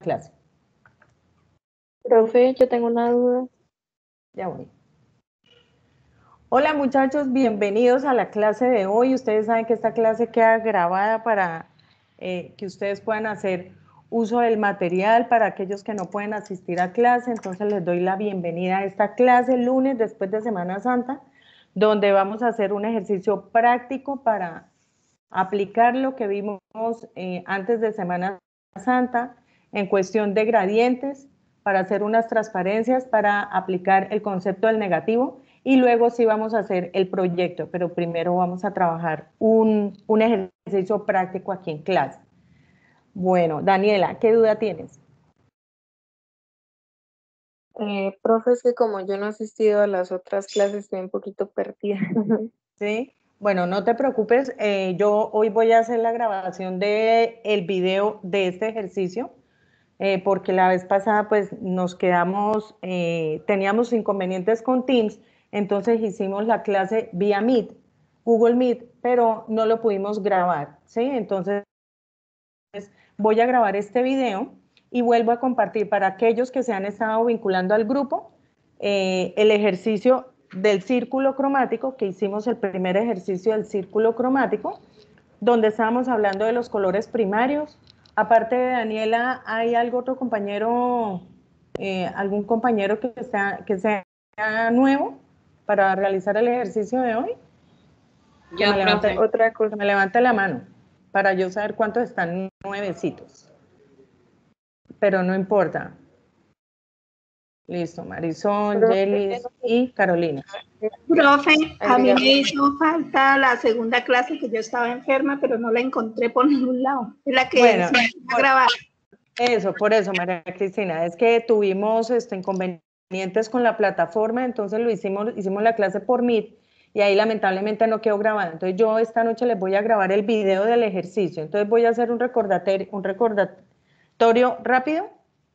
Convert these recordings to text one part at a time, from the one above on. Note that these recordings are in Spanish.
clase. Profe, yo tengo una duda. Ya voy. Hola muchachos, bienvenidos a la clase de hoy. Ustedes saben que esta clase queda grabada para que ustedes puedan hacer uso del material para aquellos que no pueden asistir a clase. Entonces les doy la bienvenida a esta clase lunes después de Semana Santa, donde vamos a hacer un ejercicio práctico para aplicar lo que vimos antes de Semana Santa en cuestión de gradientes, para hacer unas transparencias, para aplicar el concepto del negativo y luego sí vamos a hacer el proyecto, pero primero vamos a trabajar un ejercicio práctico aquí en clase. Bueno, Daniela, ¿qué duda tienes? Profe, es que como yo no he asistido a las otras clases, estoy un poquito perdida. Sí, bueno, no te preocupes, yo hoy voy a hacer la grabación del video de este ejercicio, porque la vez pasada pues nos quedamos, teníamos inconvenientes con Teams, entonces hicimos la clase vía Meet, Google Meet, pero no lo pudimos grabar, ¿sí? Entonces voy a grabar este video y vuelvo a compartir para aquellos que se han estado vinculando al grupo el ejercicio del círculo cromático, que hicimos el primer ejercicio del círculo cromático, donde estábamos hablando de los colores primarios. Aparte de Daniela, ¿hay algún otro compañero, algún compañero que sea nuevo para realizar el ejercicio de hoy? Yo, profe. Otra Que cosa. me levante la mano para yo saber cuántos están nuevecitos. Pero no importa. Listo, Marisol, Yelis y Carolina. Profe, a mí me Agregar. hizo falta la segunda clase que yo estaba enferma, pero no la encontré por ningún lado. Es la que Bueno, se va a grabar. Eso, por eso, María Cristina, es que tuvimos inconvenientes con la plataforma, entonces hicimos la clase por Meet y ahí lamentablemente no quedó grabada. Entonces yo esta noche les voy a grabar el video del ejercicio. Entonces voy a hacer un recordatorio rápido.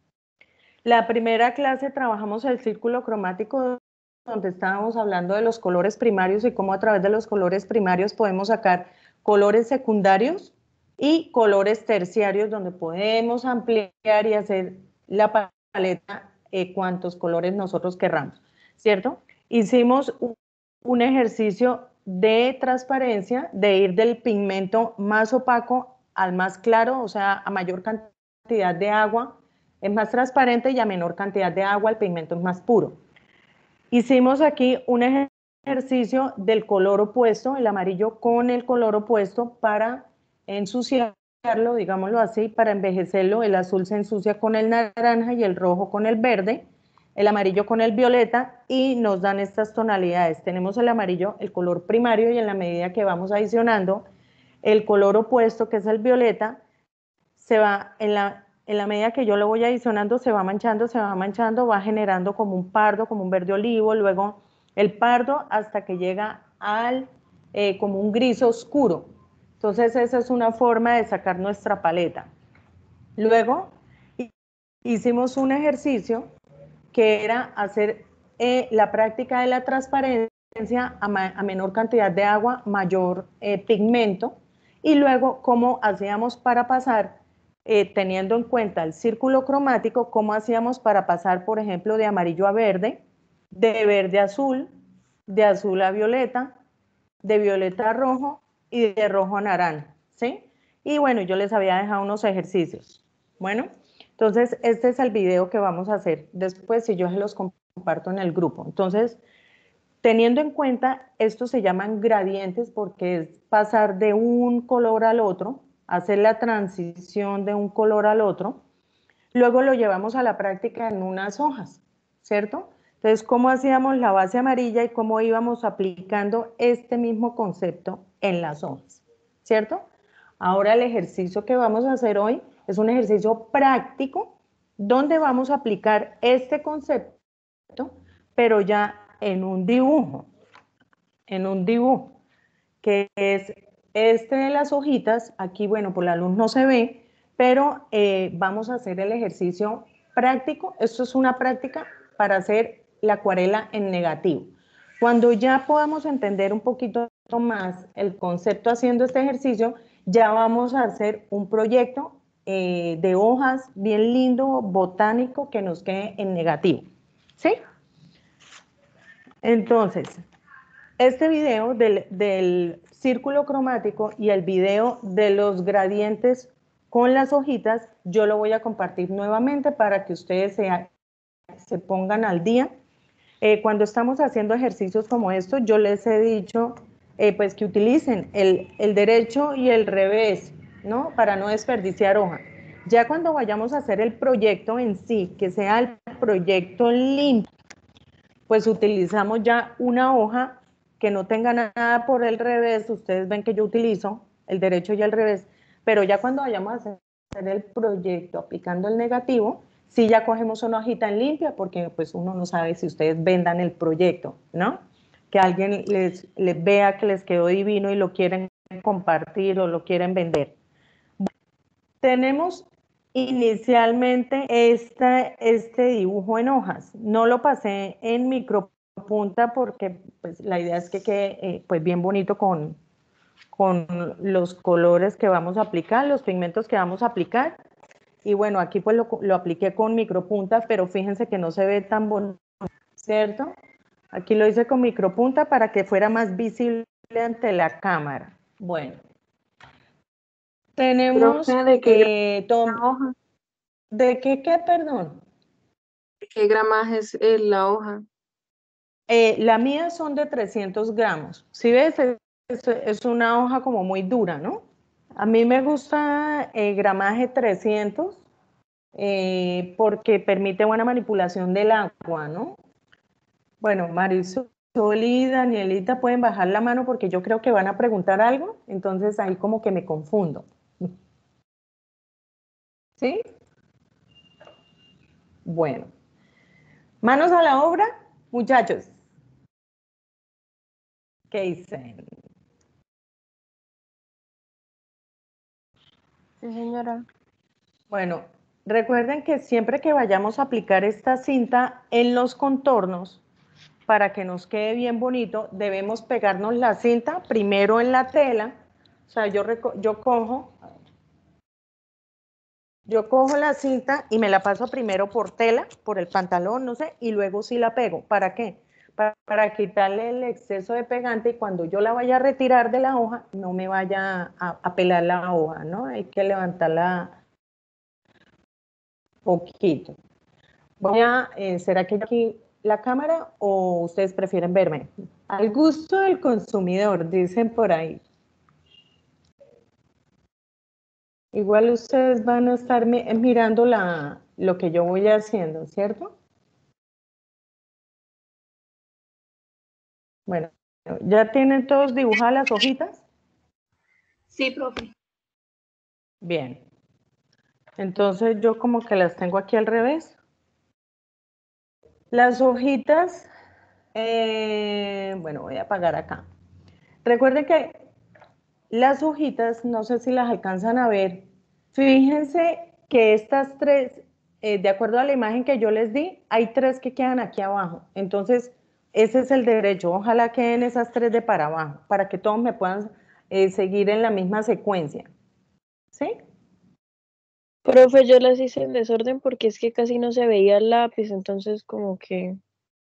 La primera clase trabajamos el círculo cromático, donde estábamos hablando de los colores primarios y cómo a través de los colores primarios podemos sacar colores secundarios y colores terciarios, donde podemos ampliar y hacer la paleta cuantos colores nosotros querramos, ¿cierto? Hicimos un ejercicio de transparencia, de ir del pigmento más opaco al más claro, o sea, a mayor cantidad de agua, es más transparente, y a menor cantidad de agua el pigmento es más puro. Hicimos aquí un ejercicio del color opuesto, el amarillo con el color opuesto para ensuciarlo, digámoslo así, para envejecerlo. El azul se ensucia con el naranja y el rojo con el verde, el amarillo con el violeta, y nos dan estas tonalidades. Tenemos el amarillo, el color primario, y en la medida que vamos adicionando el color opuesto, que es el violeta, se va en la medida que yo lo voy adicionando, se va manchando, va generando como un pardo, como un verde olivo, luego el pardo hasta que llega al como un gris oscuro. Entonces esa es una forma de sacar nuestra paleta. Luego hicimos un ejercicio que era hacer la práctica de la transparencia a menor cantidad de agua, mayor pigmento, y luego cómo hacíamos para pasar, teniendo en cuenta el círculo cromático, cómo hacíamos para pasar, por ejemplo, de amarillo a verde, de verde a azul, de azul a violeta, de violeta a rojo y de rojo a naranja, ¿sí? Y bueno, yo les había dejado unos ejercicios. Bueno, entonces este es el video que vamos a hacer después, si yo se los comparto en el grupo. Entonces, teniendo en cuenta, estos se llaman gradientes porque es pasar de un color al otro, hacer la transición de un color al otro, luego lo llevamos a la práctica en unas hojas, ¿cierto? Entonces, ¿cómo hacíamos la base amarilla y cómo íbamos aplicando este mismo concepto en las hojas, ¿cierto? Ahora el ejercicio que vamos a hacer hoy es un ejercicio práctico donde vamos a aplicar este concepto, pero ya en un dibujo, que es este de las hojitas. Aquí, bueno, por la luz no se ve, pero vamos a hacer el ejercicio práctico. Esto es una práctica para hacer la acuarela en negativo. Cuando ya podamos entender un poquito más el concepto haciendo este ejercicio, ya vamos a hacer un proyecto de hojas, bien lindo, botánico, que nos quede en negativo, ¿sí? Entonces, este video del círculo cromático y el video de los gradientes con las hojitas, yo lo voy a compartir nuevamente para que ustedes se pongan al día. Cuando estamos haciendo ejercicios como estos, yo les he dicho pues que utilicen el derecho y el revés, ¿no? Para no desperdiciar hoja. Ya cuando vayamos a hacer el proyecto en sí, que sea el proyecto limpio, pues utilizamos ya una hoja que no tenga nada por el revés. Ustedes ven que yo utilizo el derecho y el revés, pero ya cuando vayamos a hacer el proyecto aplicando el negativo, sí ya cogemos una hojita en limpia, porque pues uno no sabe si ustedes vendan el proyecto, ¿no? Que alguien les vea que les quedó divino y lo quieren compartir o lo quieren vender. Tenemos inicialmente este dibujo en hojas. No lo pasé en micropunta porque pues, la idea es que quede pues, bien bonito con los colores que vamos a aplicar, los pigmentos que vamos a aplicar. Y bueno, aquí pues lo apliqué con micropunta, pero fíjense que no se ve tan bonito, ¿cierto? Aquí lo hice con micropunta para que fuera más visible ante la cámara. Bueno. Tenemos Profe, ¿de qué la hoja? ¿De qué, perdón? ¿De qué gramaje es la hoja? La mía son de 300 gramos. Si ves, es una hoja como muy dura, ¿no? A mí me gusta gramaje 300 porque permite buena manipulación del agua, ¿no? Bueno, Marisol y Danielita pueden bajar la mano porque yo creo que van a preguntar algo, entonces ahí como que me confundo. ¿Sí? Bueno. Manos a la obra, muchachos. ¿Qué dicen? Sí, señora. Bueno, recuerden que siempre que vayamos a aplicar esta cinta en los contornos, para que nos quede bien bonito, debemos pegarnos la cinta primero en la tela. O sea, yo cojo la cinta y me la paso primero por tela, por el pantalón, no sé, y luego sí la pego. ¿Para qué? Para quitarle el exceso de pegante y cuando yo la vaya a retirar de la hoja, no me vaya a pelar la hoja, ¿no? Hay que levantarla poquito. ¿Será que aquí la cámara o ustedes prefieren verme? Al gusto del consumidor, dicen por ahí. Igual ustedes van a estar mirando lo que yo voy haciendo, ¿cierto? Bueno, ¿ya tienen todos dibujadas las hojitas? Sí, profe. Bien. Entonces yo como que las tengo aquí al revés. Las hojitas, bueno, voy a apagar acá. Recuerden que las hojitas, no sé si las alcanzan a ver, fíjense que estas tres, de acuerdo a la imagen que yo les di, hay tres que quedan aquí abajo. Entonces, ese es el derecho. Ojalá queden esas tres de para abajo, para que todos me puedan seguir en la misma secuencia. ¿Sí? Profe, yo las hice en desorden porque es que casi no se veía el lápiz, entonces como que...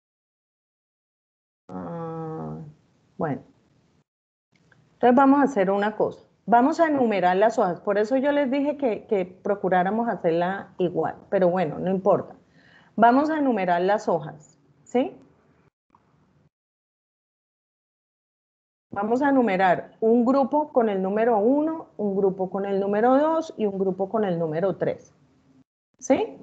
Bueno. Entonces vamos a hacer una cosa. Vamos a enumerar las hojas. Por eso yo les dije que procuráramos hacerla igual. Pero bueno, no importa. Vamos a enumerar las hojas. ¿Sí? Vamos a enumerar un grupo con el número 1, un grupo con el número 2 y un grupo con el número 3. ¿Sí?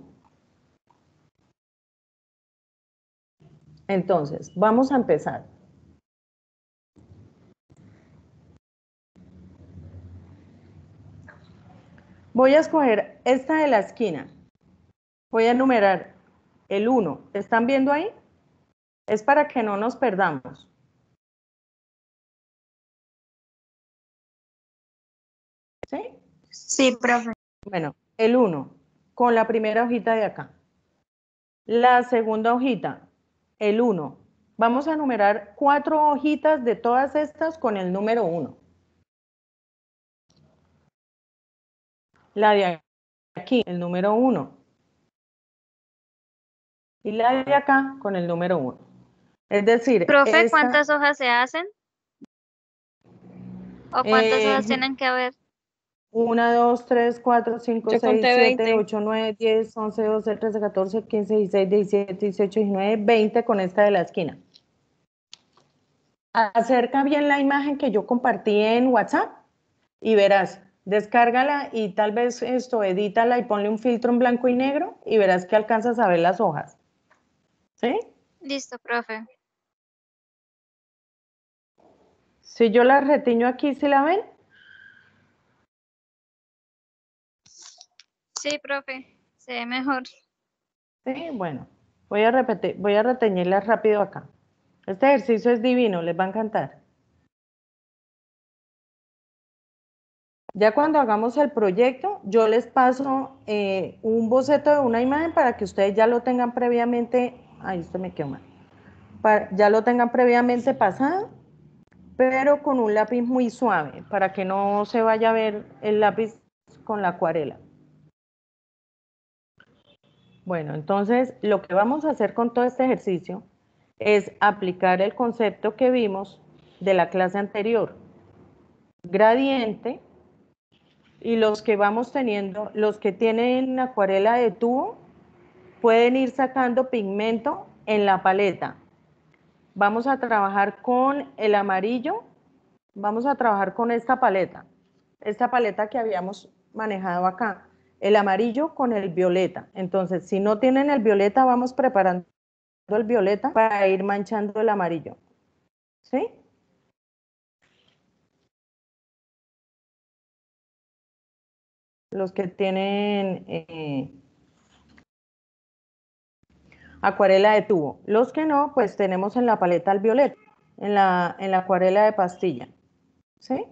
Entonces, vamos a empezar. Voy a escoger esta de la esquina. Voy a enumerar el 1. ¿Están viendo ahí? Es para que no nos perdamos. ¿Sí? Sí, profe. Bueno, el 1 con la primera hojita de acá. La segunda hojita, el 1. Vamos a enumerar 4 hojitas de todas estas con el número 1. La de aquí, el número 1. Y la de acá con el número 1. Es decir, Profe, esta, ¿cuántas hojas se hacen? ¿O cuántas hojas tienen que haber? 1, 2, 3, 4, 5, Yo 6, conté 7, 20. 8, 9, 10, 11, 12, 13, 14, 15, 16, 17, 18, 19, 20 con esta de la esquina. Acerca bien la imagen que yo compartí en WhatsApp y verás, descárgala y tal vez edítala y ponle un filtro en blanco y negro y verás que alcanzas a ver las hojas. ¿Sí? Listo, profe. Si yo la retiño aquí, ¿sí la ven? Sí, profe. Se ve mejor. Sí, bueno, voy a repetir, voy a reteñirla rápido acá. Este ejercicio es divino, les va a encantar. Ya cuando hagamos el proyecto, yo les paso un boceto de una imagen para que ustedes ya lo tengan previamente, ahí esto me quedó mal, ya lo tengan previamente pasado, pero con un lápiz muy suave, para que no se vaya a ver el lápiz con la acuarela. Bueno, entonces lo que vamos a hacer con todo este ejercicio es aplicar el concepto que vimos de la clase anterior, gradiente, y los que vamos teniendo, los que tienen acuarela de tubo, pueden ir sacando pigmento en la paleta. Vamos a trabajar con el amarillo, vamos a trabajar con esta paleta que habíamos manejado acá, el amarillo con el violeta. Entonces, si no tienen el violeta, vamos preparando el violeta para ir manchando el amarillo. ¿Sí? Los que tienen acuarela de tubo. Los que no, pues tenemos en la paleta el violeta, en la acuarela de pastilla. ¿Sí?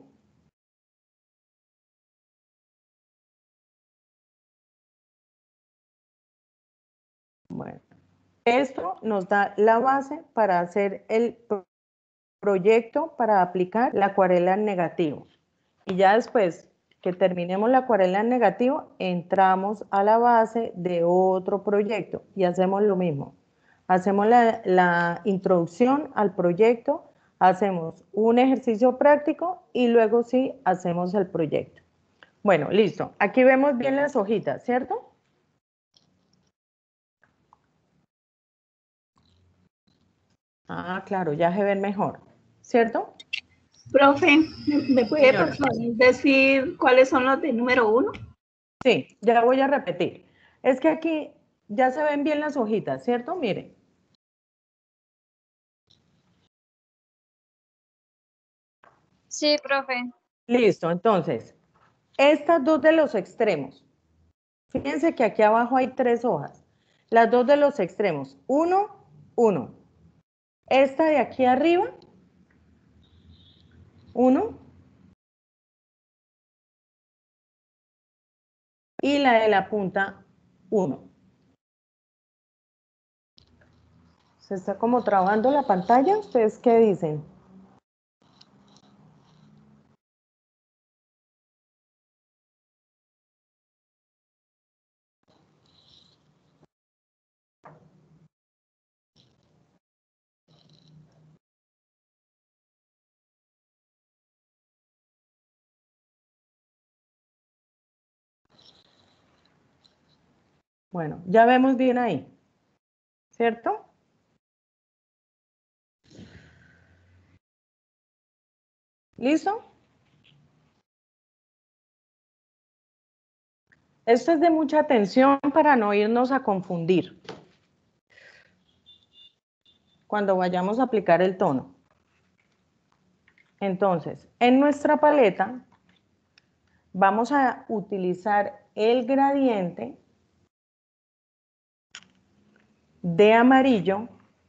Bueno, esto nos da la base para hacer el proyecto para aplicar la acuarela en negativo. Y ya después que terminemos la acuarela en negativo, entramos a la base de otro proyecto y hacemos lo mismo. Hacemos la introducción al proyecto, hacemos un ejercicio práctico y luego sí hacemos el proyecto. Bueno, listo. Aquí vemos bien las hojitas, ¿cierto? Ah, claro, ya se ven mejor, ¿cierto? Profe, ¿me puede por Señora. favor decir cuáles son los de número 1? Sí, ya voy a repetir. Es que aquí ya se ven bien las hojitas, ¿cierto? Miren. Sí, profe. Listo, entonces, estas dos de los extremos. Fíjense que aquí abajo hay 3 hojas. Las dos de los extremos. 1, 1. Esta de aquí arriba. 1. Y la de la punta, 1. ¿Se está como trabando la pantalla? ¿Ustedes qué dicen? Bueno, ya vemos bien ahí, ¿cierto? ¿Listo? Esto es de mucha atención para no irnos a confundir cuando vayamos a aplicar el tono. Entonces, en nuestra paleta vamos a utilizar el gradiente de amarillo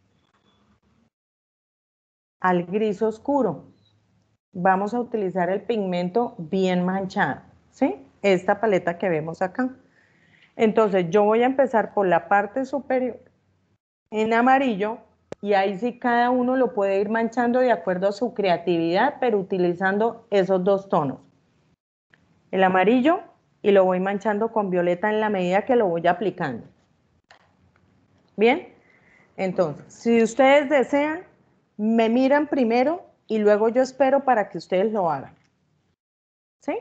al gris oscuro. Vamos a utilizar el pigmento bien manchado, ¿sí? Esta paleta que vemos acá. Entonces, yo voy a empezar por la parte superior en amarillo y ahí sí cada uno lo puede ir manchando de acuerdo a su creatividad, pero utilizando esos dos tonos. El amarillo y lo voy manchando con violeta en la medida que lo voy aplicando. ¿Bien? Entonces, si ustedes desean, me miran primero y luego yo espero para que ustedes lo hagan. ¿Sí?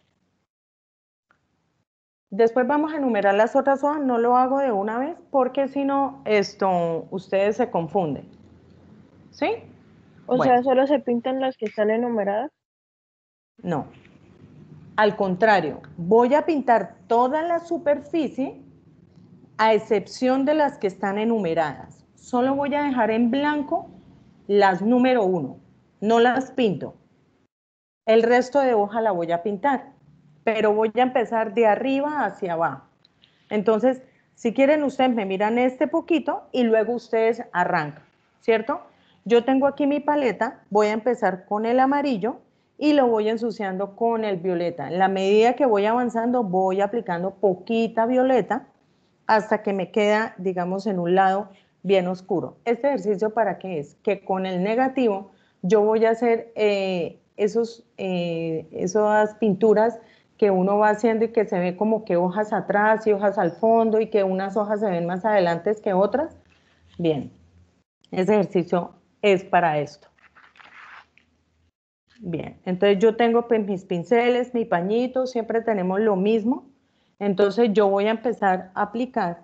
Después vamos a enumerar las otras hojas, no lo hago de una vez porque si no, ustedes se confunden. ¿Sí? O Bueno. sea, solo se pintan las que están enumeradas. No. Al contrario, voy a pintar toda la superficie a excepción de las que están enumeradas. Solo voy a dejar en blanco las número 1, no las pinto. El resto de hoja la voy a pintar, pero voy a empezar de arriba hacia abajo. Entonces, si quieren, ustedes me miran este poquito y luego ustedes arrancan, ¿cierto? Yo tengo aquí mi paleta, voy a empezar con el amarillo y lo voy ensuciando con el violeta. En la medida que voy avanzando, voy aplicando poquita violeta hasta que me queda, digamos, en un lado bien oscuro. ¿Este ejercicio para qué es? Que con el negativo yo voy a hacer esas pinturas que uno va haciendo y que se ve como que hojas atrás y hojas al fondo y que unas hojas se ven más adelante que otras. Bien, ese ejercicio es para esto. Bien, entonces yo tengo pues mis pinceles, mi pañito, siempre tenemos lo mismo. Entonces yo voy a empezar a aplicar.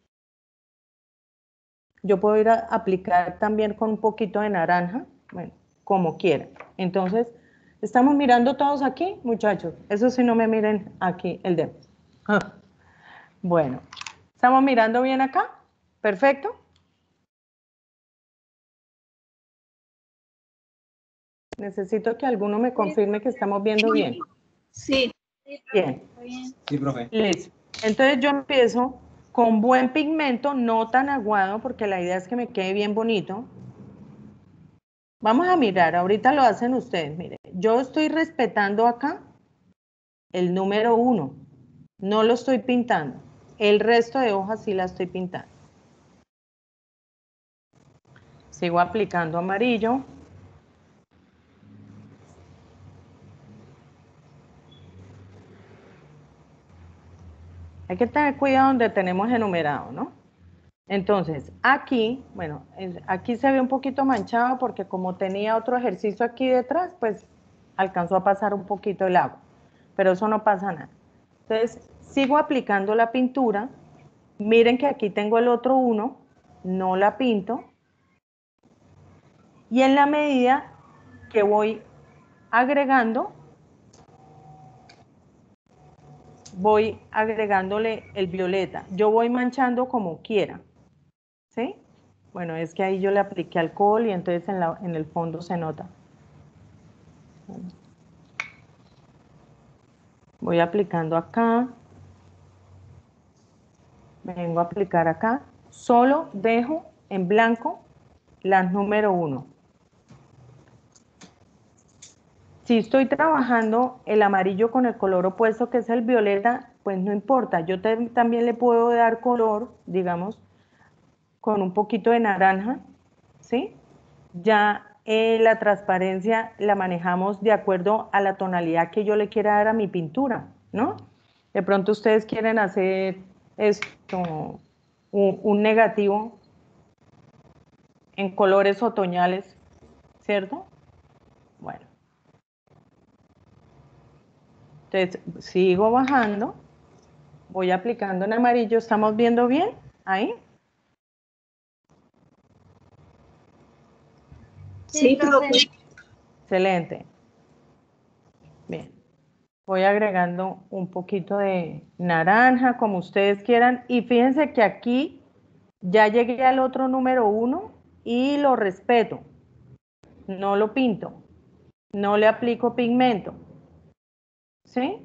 Yo puedo ir a aplicar también con un poquito de naranja, bueno, como quieran. Entonces, ¿estamos mirando todos aquí, muchachos? Eso sí, no me miren aquí el dedo. Ah. Bueno, ¿estamos mirando bien acá? ¿Perfecto? Necesito que alguno me confirme que estamos viendo bien. Sí. Bien. Sí, profe. Listo. Entonces yo empiezo con buen pigmento, no tan aguado, porque la idea es que me quede bien bonito. Vamos a mirar, ahorita lo hacen ustedes, miren. Yo estoy respetando acá el número 1, no lo estoy pintando. El resto de hojas sí la estoy pintando. Sigo aplicando amarillo. Hay que tener cuidado donde tenemos enumerado, ¿no? Entonces, aquí, bueno, aquí se ve un poquito manchado porque como tenía otro ejercicio aquí detrás, pues alcanzó a pasar un poquito el agua, pero eso no pasa nada. Entonces, sigo aplicando la pintura. Miren que aquí tengo el otro 1, no la pinto. Y en la medida que voy agregando, voy agregándole el violeta. Yo voy manchando como quiera, ¿sí? Bueno, es que ahí yo le apliqué alcohol y entonces en el fondo se nota. Voy aplicando acá. Vengo a aplicar acá. Solo dejo en blanco las número 1. Si estoy trabajando el amarillo con el color opuesto, que es el violeta, pues no importa. Yo también le puedo dar color, digamos, con un poquito de naranja, ¿sí? Ya la transparencia la manejamos de acuerdo a la tonalidad que yo le quiera dar a mi pintura, ¿no? De pronto ustedes quieren hacer esto, un negativo en colores otoñales, ¿cierto? Bueno. Entonces, sigo bajando, voy aplicando en amarillo, ¿estamos viendo bien? Ahí. Sí, profe. Excelente. Bien. Voy agregando un poquito de naranja, como ustedes quieran. Y fíjense que aquí ya llegué al otro número 1 y lo respeto. No lo pinto. No le aplico pigmento. ¿Sí?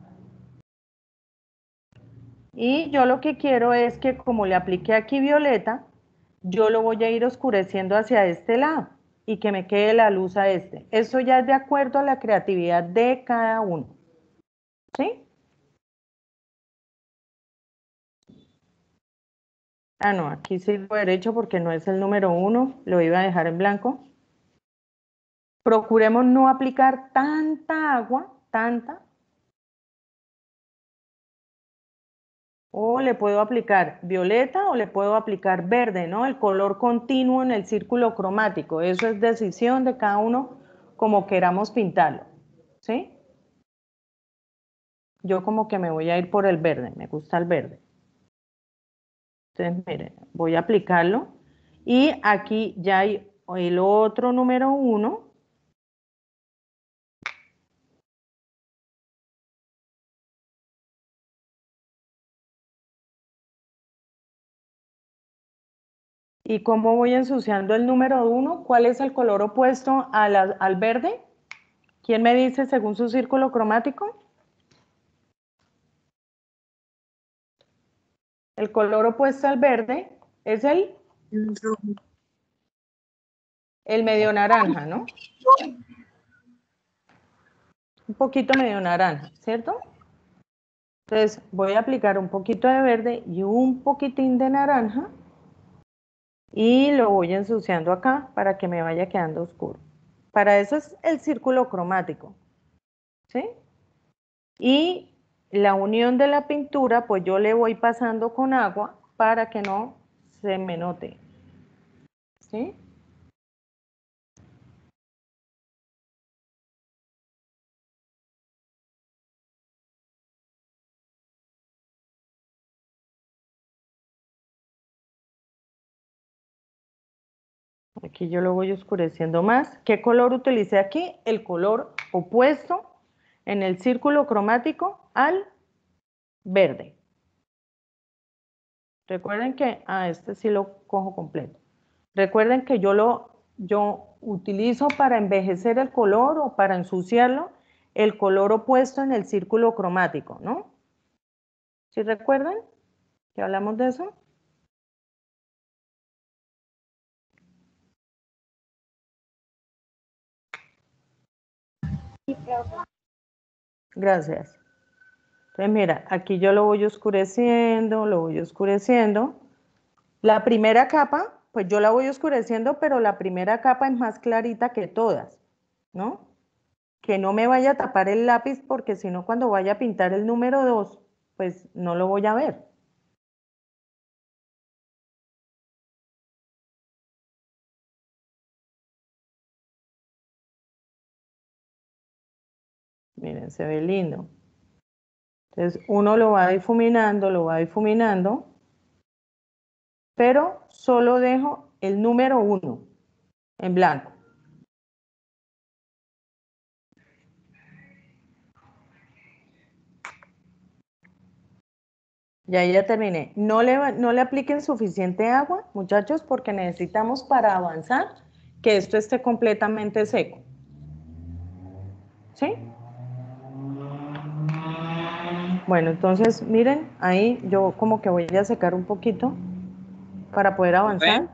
Y yo lo que quiero es que como le apliqué aquí violeta, yo lo voy a ir oscureciendo hacia este lado y que me quede la luz a este. Eso ya es de acuerdo a la creatividad de cada uno. ¿Sí? Ah, no, aquí sigo derecho porque no es el número 1, lo iba a dejar en blanco. Procuremos no aplicar tanta agua, tanta, O le puedo aplicar violeta o le puedo aplicar verde, ¿no? El color continuo en el círculo cromático. Eso es decisión de cada uno como queramos pintarlo, ¿sí? Yo como que me voy a ir por el verde, me gusta el verde. Entonces, miren, voy a aplicarlo. Y aquí ya hay el otro número 1. ¿Y cómo voy ensuciando el número 1? ¿Cuál es el color opuesto al verde? ¿Quién me dice según su círculo cromático? El color opuesto al verde es el medio naranja, ¿no? Un poquito medio naranja, ¿cierto? Entonces voy a aplicar un poquito de verde y un poquitín de naranja y lo voy ensuciando acá para que me vaya quedando oscuro. Para eso es el círculo cromático, ¿sí? Y la unión de la pintura, pues yo le voy pasando con agua para que no se me note, ¿sí? Aquí yo lo voy oscureciendo más. ¿Qué color utilicé aquí? El color opuesto en el círculo cromático al verde. Recuerden que, este sí lo cojo completo. Recuerden que yo utilizo para envejecer el color o para ensuciarlo el color opuesto en el círculo cromático, ¿no? ¿Sí recuerdan que hablamos de eso? Gracias. Entonces, mira, aquí yo lo voy oscureciendo, lo voy oscureciendo. La primera capa, pues yo la voy oscureciendo, pero la primera capa es más clarita que todas, ¿no? Que no me vaya a tapar el lápiz porque si no cuando vaya a pintar el número 2, pues no lo voy a ver. Miren, se ve lindo. Entonces uno lo va difuminando, pero solo dejo el número 1 en blanco. Y ahí ya terminé. No le apliquen suficiente agua, muchachos, porque necesitamos para avanzar que esto esté completamente seco. ¿Sí? Bueno, entonces miren, ahí yo como que voy a secar un poquito para poder avanzar.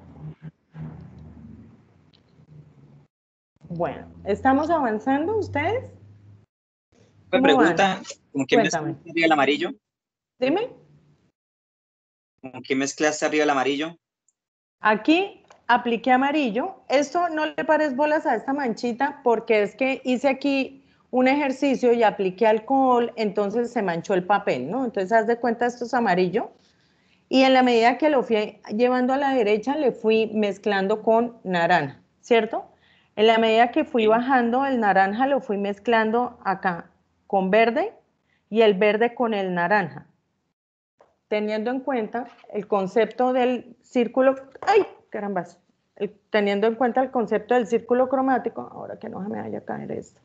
Bueno, ¿estamos avanzando ustedes? Me ¿Cómo van? pregunta, ¿con qué Cuéntame. mezclaste arriba el amarillo? Dime. ¿Con qué mezclaste arriba el amarillo? Aquí apliqué amarillo. Esto no le pares bolas a esta manchita porque es que hice aquí un ejercicio y apliqué alcohol, entonces se manchó el papel, ¿no? Entonces haz de cuenta esto es amarillo. Y en la medida que lo fui llevando a la derecha, le fui mezclando con naranja, ¿cierto? En la medida que fui bajando el naranja, lo fui mezclando acá con verde y el verde con el naranja. Teniendo en cuenta el concepto del círculo, ¡ay, carambas! Teniendo en cuenta el concepto del círculo cromático, ahora que no se me vaya a caer esto.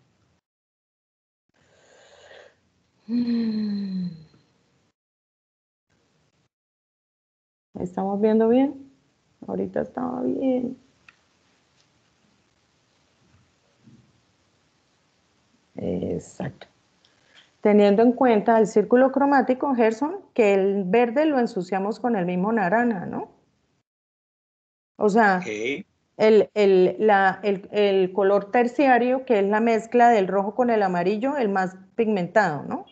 ¿Estamos viendo bien? Ahorita estaba bien. Exacto. Teniendo en cuenta el círculo cromático, Gerson, que el verde lo ensuciamos con el mismo naranja, ¿no? O sea, Okay. el color terciario, que es la mezcla del rojo con el amarillo, el más pigmentado, ¿no?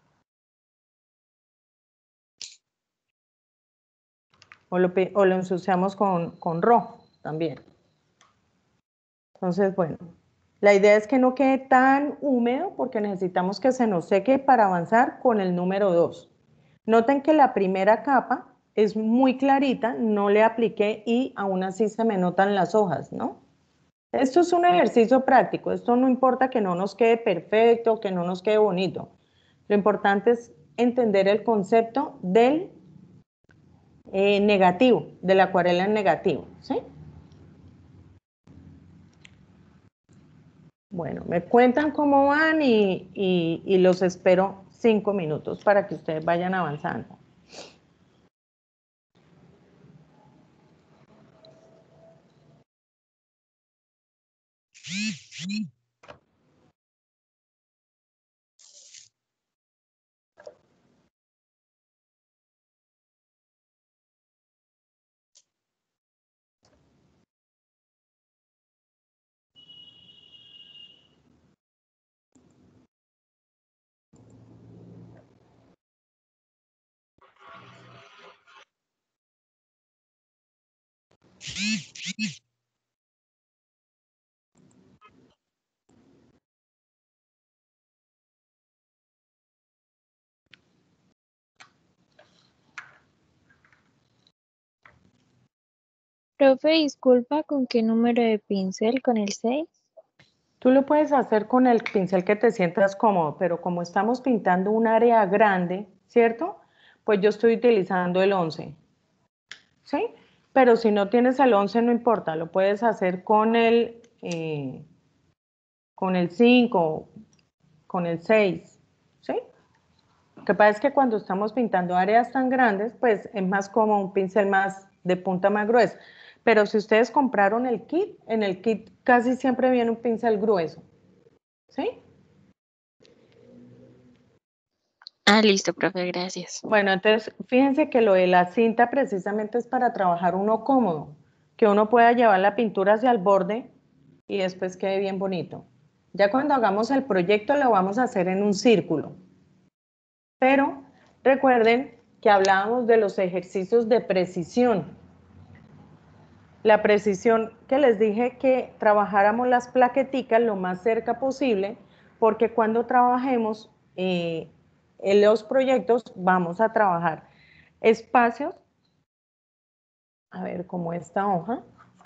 O lo ensuciamos con rojo también. Entonces, bueno, la idea es que no quede tan húmedo porque necesitamos que se nos seque para avanzar con el número 2. Noten que la primera capa es muy clarita, no le apliqué y aún así se me notan las hojas, ¿no? Esto es un ejercicio práctico, esto no importa que no nos quede perfecto, que no nos quede bonito. Lo importante es entender el concepto del negativo, de la acuarela en negativo, ¿sí? Bueno, me cuentan cómo van y los espero 5 minutos para que ustedes vayan avanzando. Profe, disculpa, ¿con qué número de pincel? ¿Con el 6? Tú lo puedes hacer con el pincel que te sientas cómodo, pero como estamos pintando un área grande, ¿cierto? Pues yo estoy utilizando el 11, ¿sí? Pero si no tienes el 11 no importa, lo puedes hacer con el 5, con el 6, ¿sí? Lo que pasa es que cuando estamos pintando áreas tan grandes, pues es más como un pincel más de punta más gruesa. Pero si ustedes compraron el kit, en el kit casi siempre viene un pincel grueso, ¿sí? Ah, listo, profe, gracias. Bueno, entonces fíjense que lo de la cinta precisamente es para trabajar uno cómodo, que uno pueda llevar la pintura hacia el borde y después quede bien bonito. Ya cuando hagamos el proyecto lo vamos a hacer en un círculo. Pero recuerden que hablábamos de los ejercicios de precisión. La precisión que les dije que trabajáramos las plaqueticas lo más cerca posible, porque cuando trabajemos en los proyectos vamos a trabajar espacios, a ver, como esta hoja,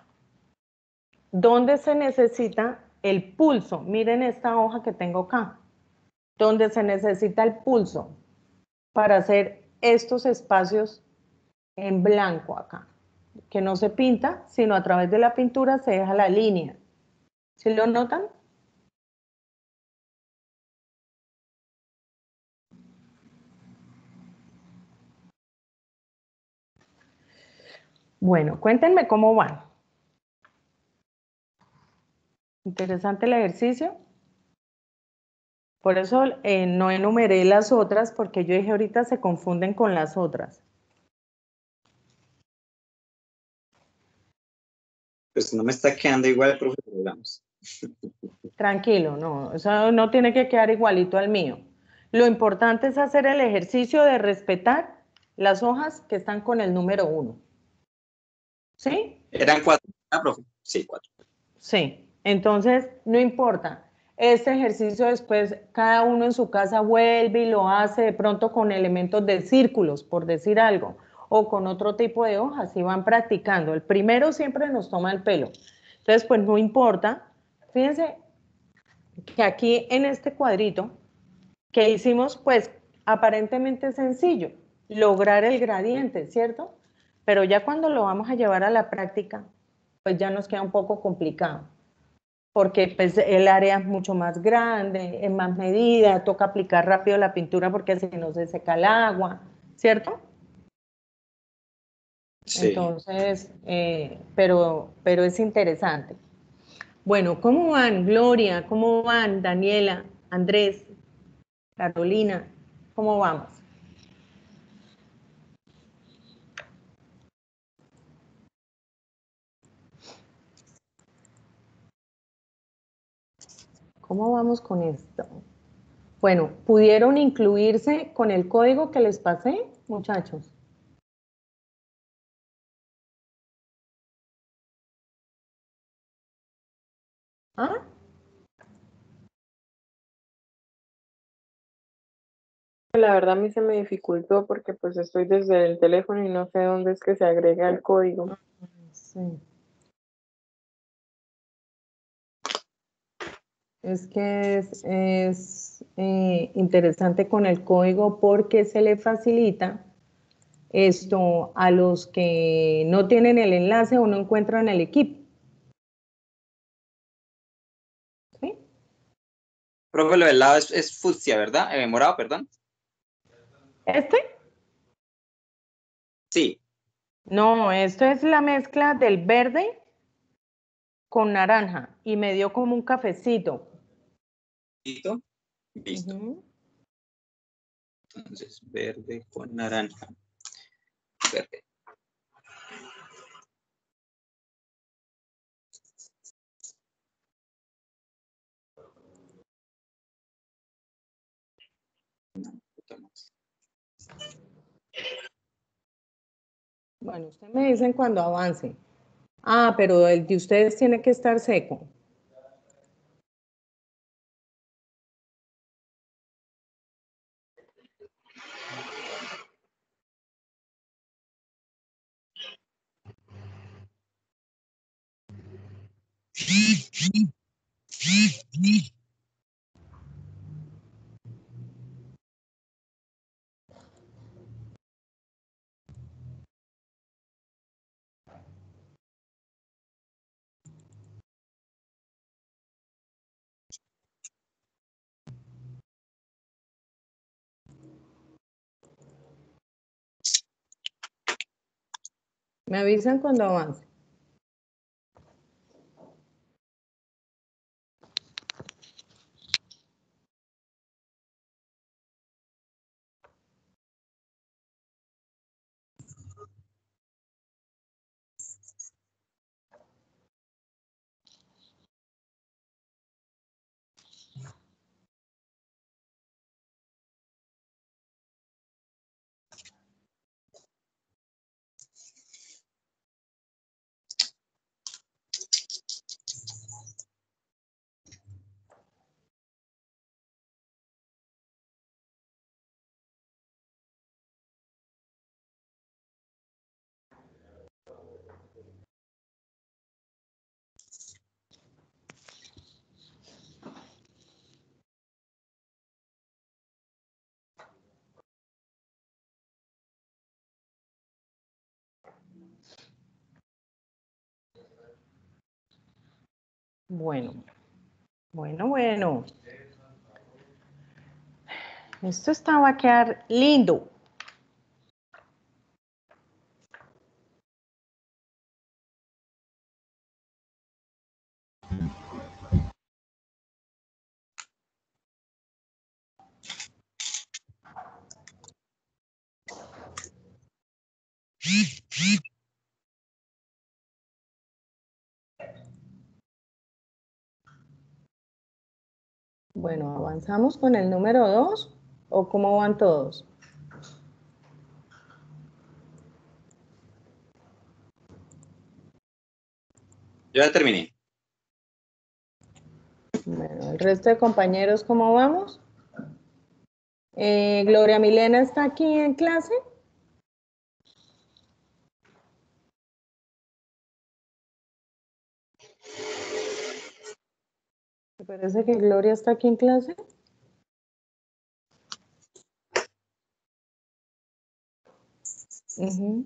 donde se necesita el pulso. Miren esta hoja que tengo acá, donde se necesita el pulso para hacer estos espacios en blanco acá, que no se pinta, sino a través de la pintura se deja la línea. ¿Sí lo notan? Bueno, cuéntenme cómo van. Interesante el ejercicio. Por eso no enumeré las otras, porque yo dije ahorita se confunden con las otras. Pues no me está quedando igual, profe, pero digamos. Tranquilo, no, eso no tiene que quedar igualito al mío. Lo importante es hacer el ejercicio de respetar las hojas que están con el número 1. ¿Sí? Eran 4, profe. Sí, 4. Sí. Entonces, no importa. Este ejercicio después cada uno en su casa vuelve y lo hace de pronto con elementos de círculos, por decir algo, o con otro tipo de hojas y van practicando. El primero siempre nos toma el pelo. Entonces, pues no importa. Fíjense que aquí en este cuadrito que hicimos, pues aparentemente sencillo, lograr el gradiente, ¿cierto? Pero ya cuando lo vamos a llevar a la práctica, pues ya nos queda un poco complicado, porque pues el área es mucho más grande, en más medida, toca aplicar rápido la pintura porque si no se seca el agua, ¿cierto? Sí. Entonces, pero es interesante. Bueno, ¿cómo van, Gloria? ¿Cómo van, Daniela, Andrés, Carolina? ¿Cómo vamos? ¿Cómo vamos con esto? Bueno, ¿pudieron incluirse con el código que les pasé, muchachos? ¿Ah? La verdad a mí se me dificultó porque pues estoy desde el teléfono y no sé dónde es que se agrega el código. Sí. Es que es interesante con el código porque se le facilita esto a los que no tienen el enlace o no encuentran el equipo. ¿Sí? Profe, lo del lado es fucsia, ¿verdad? Morado, perdón. ¿Este? Sí. No, esto es la mezcla del verde con naranja y me dio como un cafecito. Listo. Listo. Ujú. Entonces, verde con naranja. Verde. No, un poquito más. Bueno, ustedes me dicen cuando avance. Ah, pero el de ustedes tiene que estar seco. Me avisan cuando avance. Bueno, bueno. Esto está, va a quedar lindo. Bueno, ¿avanzamos con el número 2 o cómo van todos? Yo ya terminé. Bueno, el resto de compañeros, ¿cómo vamos? Gloria Milena está aquí en clase. ¿Te parece que Gloria está aquí en clase? Ujú.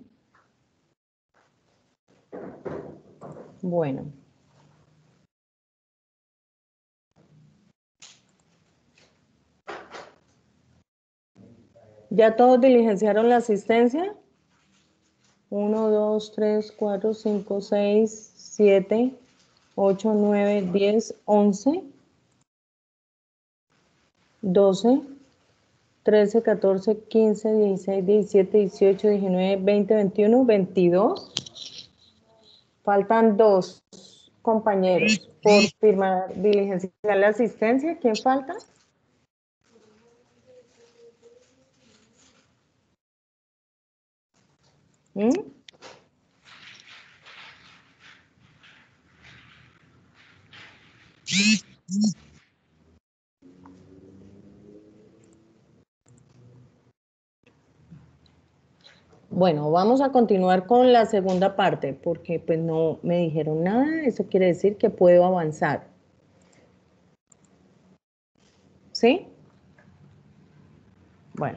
Bueno. ¿Ya todos diligenciaron la asistencia? 1, 2, 3, 4, 5, 6, 7, 8, 9, 10, 11, 12, 13, 14, 15, 16, 17, 18, 19, 20, 21, 22. Faltan dos compañeros por firmar, diligenciar la asistencia. ¿Quién falta? ¿Mm? Bueno, vamos a continuar con la segunda parte porque pues no me dijeron nada, eso quiere decir que puedo avanzar. ¿Sí? Bueno.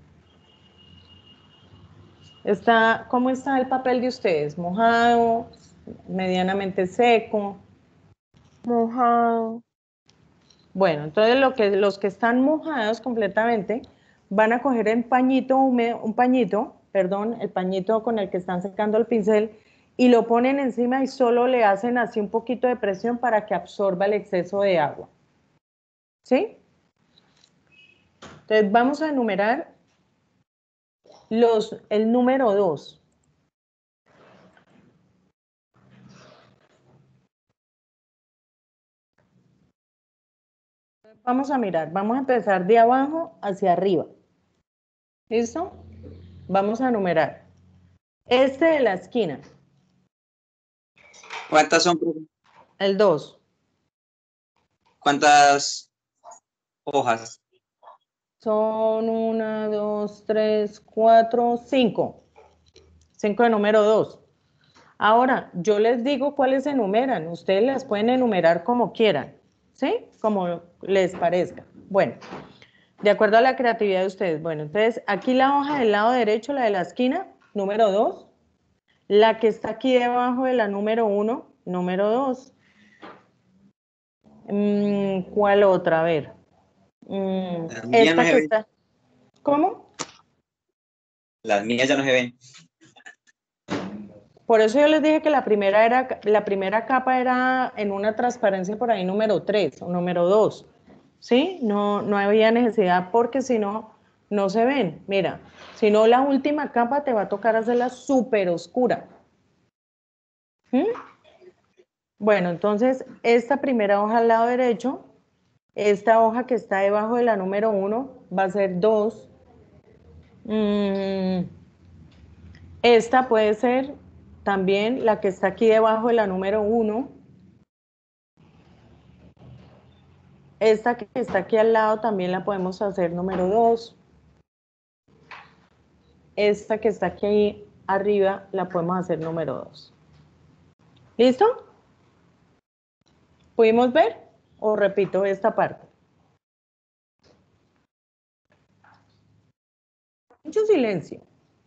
¿Cómo está el papel de ustedes? ¿Mojado? ¿Medianamente seco? Mojado. Bueno, entonces los que están mojados completamente van a coger el pañito húmedo, el pañito con el que están secando el pincel y lo ponen encima y solo le hacen así un poquito de presión para que absorba el exceso de agua. ¿Sí? Entonces vamos a enumerar el número 2. Vamos a mirar, vamos a empezar de abajo hacia arriba. ¿Listo? Vamos a enumerar. Este de la esquina. ¿Cuántas son, profe? El 2. ¿Cuántas hojas? Son 1, 2, 3, 4, 5. 5 de número 2. Ahora, yo les digo cuáles se enumeran. Ustedes las pueden enumerar como quieran. ¿Sí? Como les parezca. Bueno, de acuerdo a la creatividad de ustedes. Bueno, entonces aquí la hoja del lado derecho, la de la esquina, número 2. La que está aquí debajo de la número 1, número 2. ¿Cuál otra? A ver. Las mías Esta no se que ven. está. ¿Cómo? Las mías ya no se ven. Por eso yo les dije que la primera capa era en una transparencia por ahí número 3 o número 2. ¿Sí? No había necesidad porque si no, no se ven. Mira, si no la última capa te va a tocar hacerla súper oscura. Bueno, entonces esta primera hoja al lado derecho, esta hoja que está debajo de la número 1 va a ser 2. Esta puede ser también la que está aquí debajo de la número 1. Esta que está aquí al lado también la podemos hacer número 2. Esta que está aquí arriba la podemos hacer número 2. ¿Listo? ¿Pudimos ver? O repito esta parte. Mucho silencio.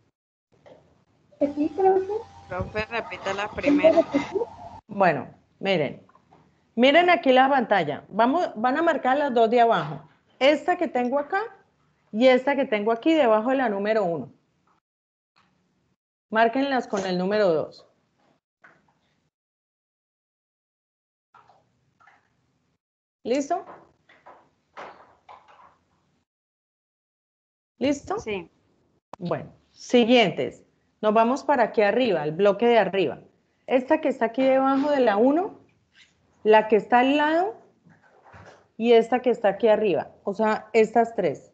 Profe, repita la primera. Bueno, miren. Miren aquí la pantalla. Van a marcar las dos de abajo. Esta que tengo acá y esta que tengo aquí debajo de la número 1. Márquenlas con el número 2. ¿Listo? ¿Listo? Sí. Bueno, siguientes. Nos vamos para aquí arriba, el bloque de arriba. Esta que está aquí debajo de la 1, la que está al lado y esta que está aquí arriba. O sea, estas tres.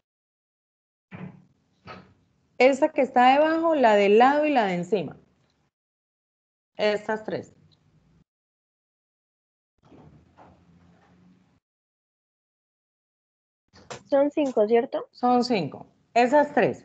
Esta que está debajo, la del lado y la de encima. Estas tres. Son 5, ¿cierto? Son 5. Esas tres.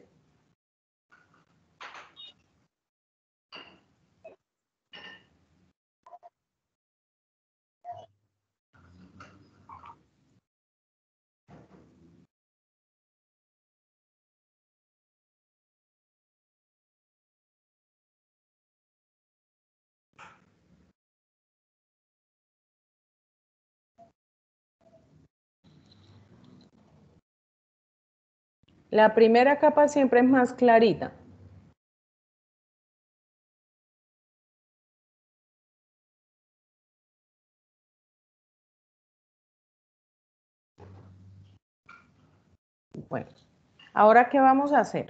La primera capa siempre es más clarita. Bueno, ahora ¿qué vamos a hacer?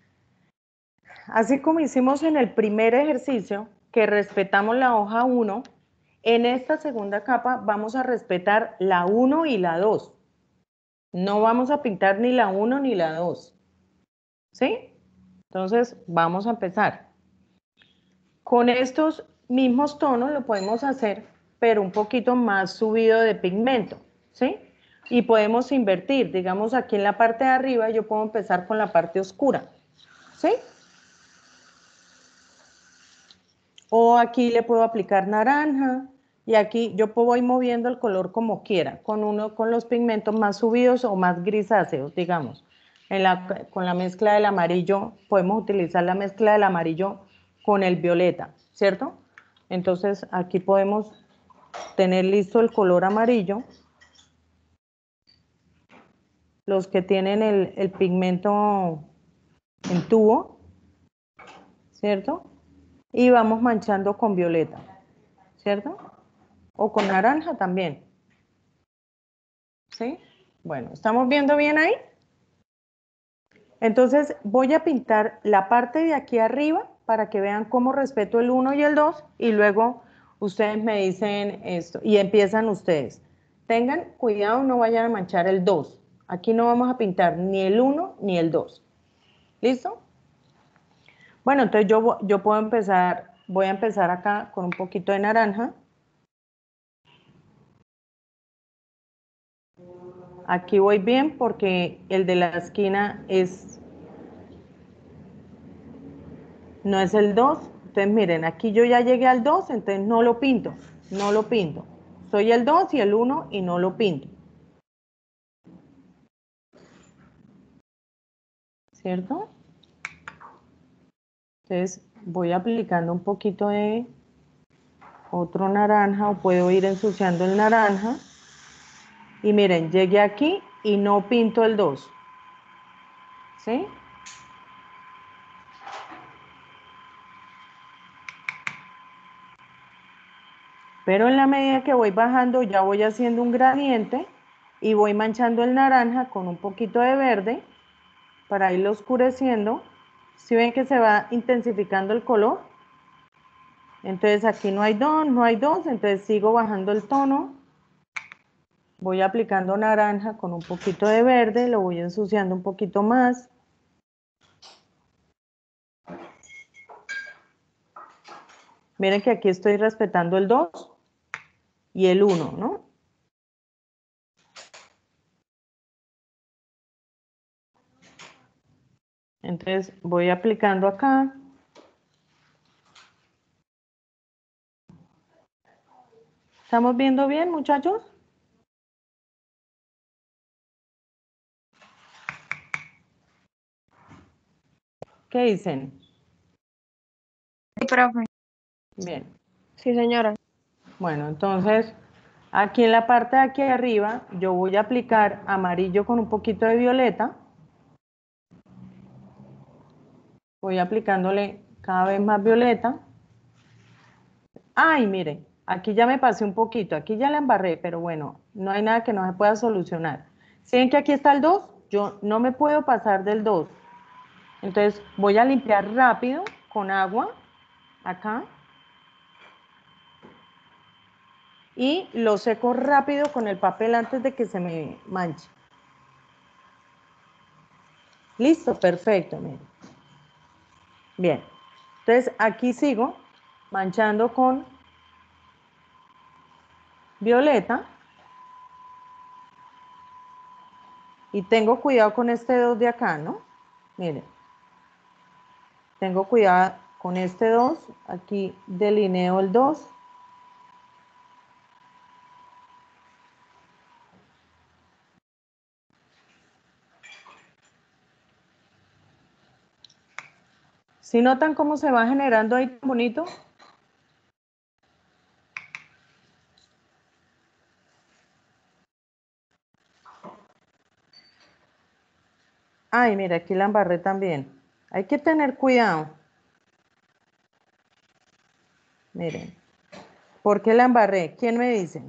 Así como hicimos en el primer ejercicio, que respetamos la hoja 1, en esta segunda capa vamos a respetar la 1 y la 2. No vamos a pintar ni la 1 ni la 2. ¿Sí? Entonces, vamos a empezar. Con estos mismos tonos lo podemos hacer, pero un poquito más subido de pigmento. ¿Sí? Y podemos invertir. Digamos, aquí en la parte de arriba yo puedo empezar con la parte oscura. ¿Sí? yo aquí le puedo aplicar naranja y aquí yo voy moviendo el color como quiera, con los pigmentos más subidos o más grisáceos, digamos. Con la mezcla del amarillo, podemos utilizar la mezcla del amarillo con el violeta, ¿cierto? Entonces aquí podemos tener listo el color amarillo. Los que tienen el pigmento en tubo, ¿cierto? Y vamos manchando con violeta, ¿cierto? O con naranja también. ¿Sí? Bueno, ¿estamos viendo bien ahí? Entonces voy a pintar la parte de aquí arriba para que vean cómo respeto el 1 y el 2 y luego ustedes me dicen esto y empiezan ustedes. Tengan cuidado, no vayan a manchar el 2. Aquí no vamos a pintar ni el 1 ni el 2. ¿Listo? Bueno, entonces yo puedo empezar, voy a empezar acá con un poquito de naranja. Aquí voy bien porque el de la esquina no es el 2. Entonces miren, aquí yo ya llegué al 2, entonces no lo pinto, no lo pinto. Soy el 2 y el 1 y no lo pinto. ¿Cierto? Entonces voy aplicando un poquito de otro naranja o puedo ir ensuciando el naranja. Y miren, llegué aquí y no pinto el 2. ¿Sí? Pero en la medida que voy bajando ya voy haciendo un gradiente y voy manchando el naranja con un poquito de verde para irlo oscureciendo. ¿Sí ven que se va intensificando el color? Entonces aquí no hay dos, entonces sigo bajando el tono. Voy aplicando naranja con un poquito de verde, lo voy ensuciando un poquito más. Miren que aquí estoy respetando el 2 y el 1, ¿no? Entonces voy aplicando acá. ¿Estamos viendo bien, muchachos? ¿Qué dicen? Sí, profe. Bien. Sí, señora. Bueno, entonces aquí en la parte de aquí arriba yo voy a aplicar amarillo con un poquito de violeta. Voy aplicándole cada vez más violeta. Ay, miren, aquí ya me pasé un poquito, aquí ya la embarré, pero bueno, no hay nada que no se pueda solucionar. ¿Sí ven que aquí está el 2? Yo no me puedo pasar del 2. Entonces voy a limpiar rápido con agua, acá. Y lo seco rápido con el papel antes de que se me manche. Listo, perfecto, miren. Bien, entonces aquí sigo manchando con violeta. Y tengo cuidado con este 2 de acá, ¿no? Miren. Tengo cuidado con este 2. Aquí delineo el 2. ¿Sí notan cómo se va generando ahí tan bonito? Ay, mira, aquí la embarré también. Hay que tener cuidado. Miren. ¿Por qué la embarré? ¿Quién me dice?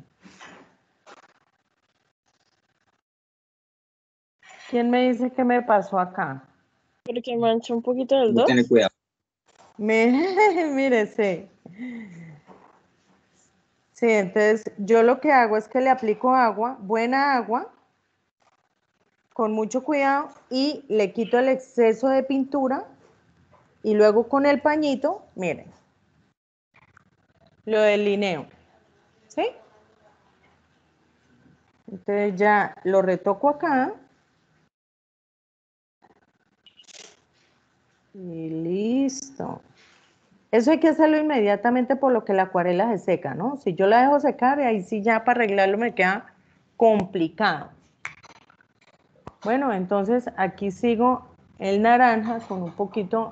¿Quién me dice qué me pasó acá? Porque mancha un poquito del No 2. tener cuidado. Mire, sí. Sí, entonces yo lo que hago es que le aplico agua, buena agua, con mucho cuidado y le quito el exceso de pintura y luego con el pañito, miren, lo delineo, ¿sí? Entonces ya lo retoco acá y listo. Eso hay que hacerlo inmediatamente por lo que la acuarela se seca, ¿no? Si yo la dejo secar, ahí sí ya para arreglarlo me queda complicado. Bueno, entonces aquí sigo el naranja con un poquito.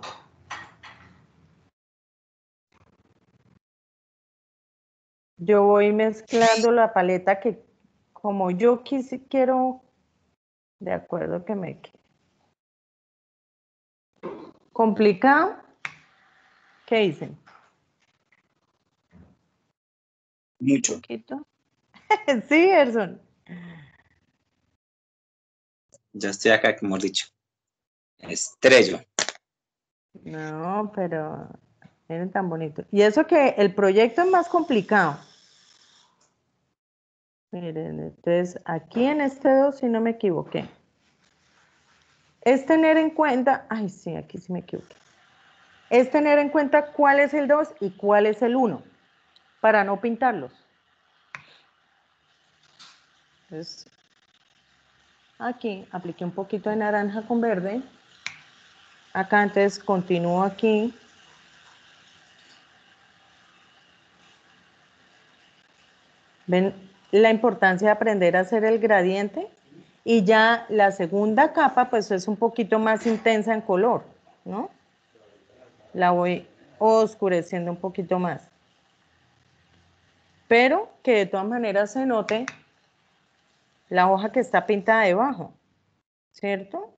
Yo voy mezclando la paleta que como yo quiero, de acuerdo que me quede. ¿Complicado? ¿Qué dicen? Mucho. ¿Un poquito? Sí, Gerson. Ya estoy acá, como hemos dicho. Estrello. No, pero miren tan bonito. Y eso que el proyecto es más complicado. Miren, entonces aquí en este 2 si no me equivoqué. Es tener en cuenta, ay sí, aquí sí me equivoqué. Es tener en cuenta cuál es el 2 y cuál es el 1, para no pintarlos. Entonces, aquí apliqué un poquito de naranja con verde. Acá entonces continúo aquí. ¿Ven la importancia de aprender a hacer el gradiente? Y ya la segunda capa pues es un poquito más intensa en color, ¿no? La voy oscureciendo un poquito más. Pero que de todas maneras se note la hoja que está pintada debajo, ¿cierto?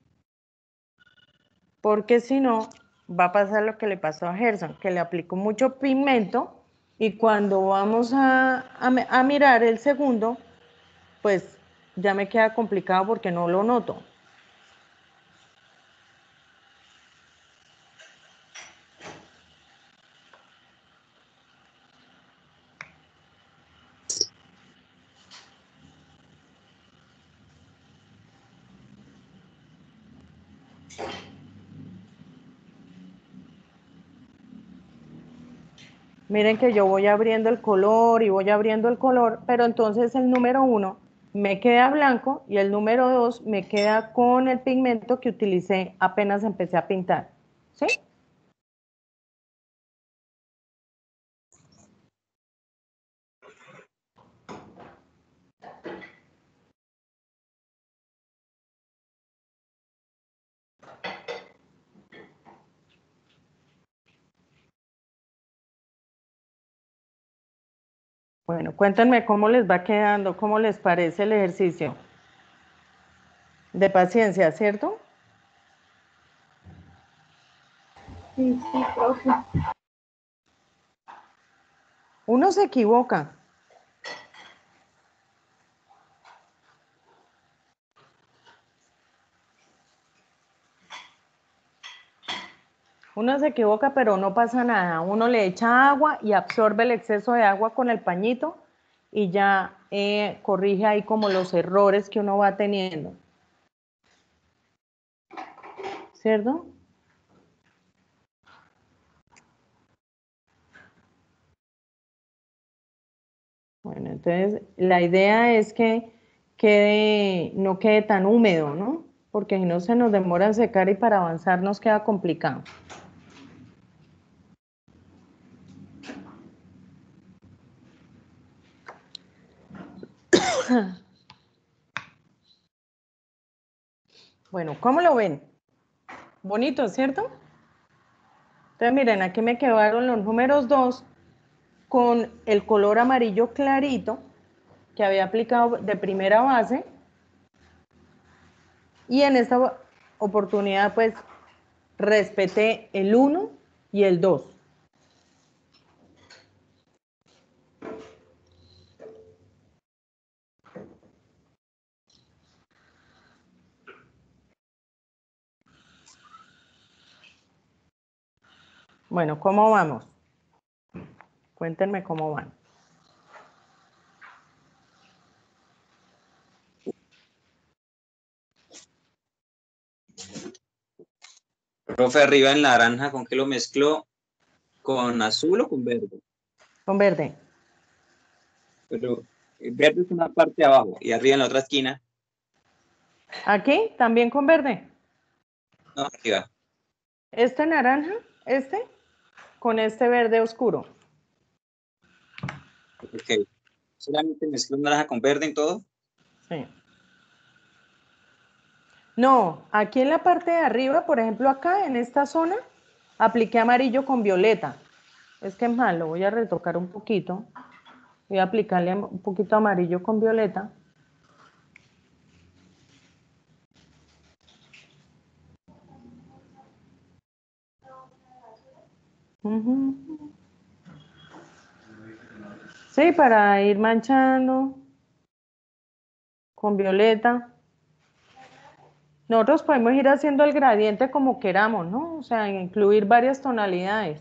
Porque si no, va a pasar lo que le pasó a Gerson, que le aplicó mucho pigmento y cuando vamos a mirar el segundo, pues ya me queda complicado porque no lo noto. Miren que yo voy abriendo el color y voy abriendo el color, pero entonces el número 1 me queda blanco y el número 2 me queda con el pigmento que utilicé apenas empecé a pintar. ¿Sí? Bueno, cuéntenme cómo les va quedando, cómo les parece el ejercicio. De paciencia, ¿cierto? Sí, sí, profe. Uno se equivoca. Uno se equivoca, pero no pasa nada. Uno le echa agua y absorbe el exceso de agua con el pañito y ya corrige ahí como los errores que uno va teniendo. ¿Cierto? Bueno, entonces la idea es que no quede tan húmedo, ¿no? Porque si no se nos demora en secar y para avanzar nos queda complicado. Bueno, ¿cómo lo ven? Bonito, ¿cierto? Entonces miren, aquí me quedaron los números 2 con el color amarillo clarito que había aplicado de primera base y en esta oportunidad pues respeté el 1 y el 2. Bueno, ¿cómo vamos? Cuéntenme cómo van. Profe, arriba en naranja, ¿con qué lo mezcló? ¿Con azul o con verde? Con verde. Pero el verde es una parte de abajo y arriba en la otra esquina. Aquí también con verde. No, arriba. Este naranja, este. con este verde oscuro. Ok. ¿Solamente mezcló naranja con verde en todo? Sí. No, aquí en la parte de arriba, por ejemplo acá en esta zona, apliqué amarillo con violeta. Es que es malo, voy a retocar un poquito. Voy a aplicarle un poquito amarillo con violeta. Ujú. Sí, para ir manchando con violeta. Nosotros podemos ir haciendo el gradiente como queramos, ¿no? O sea, incluir varias tonalidades.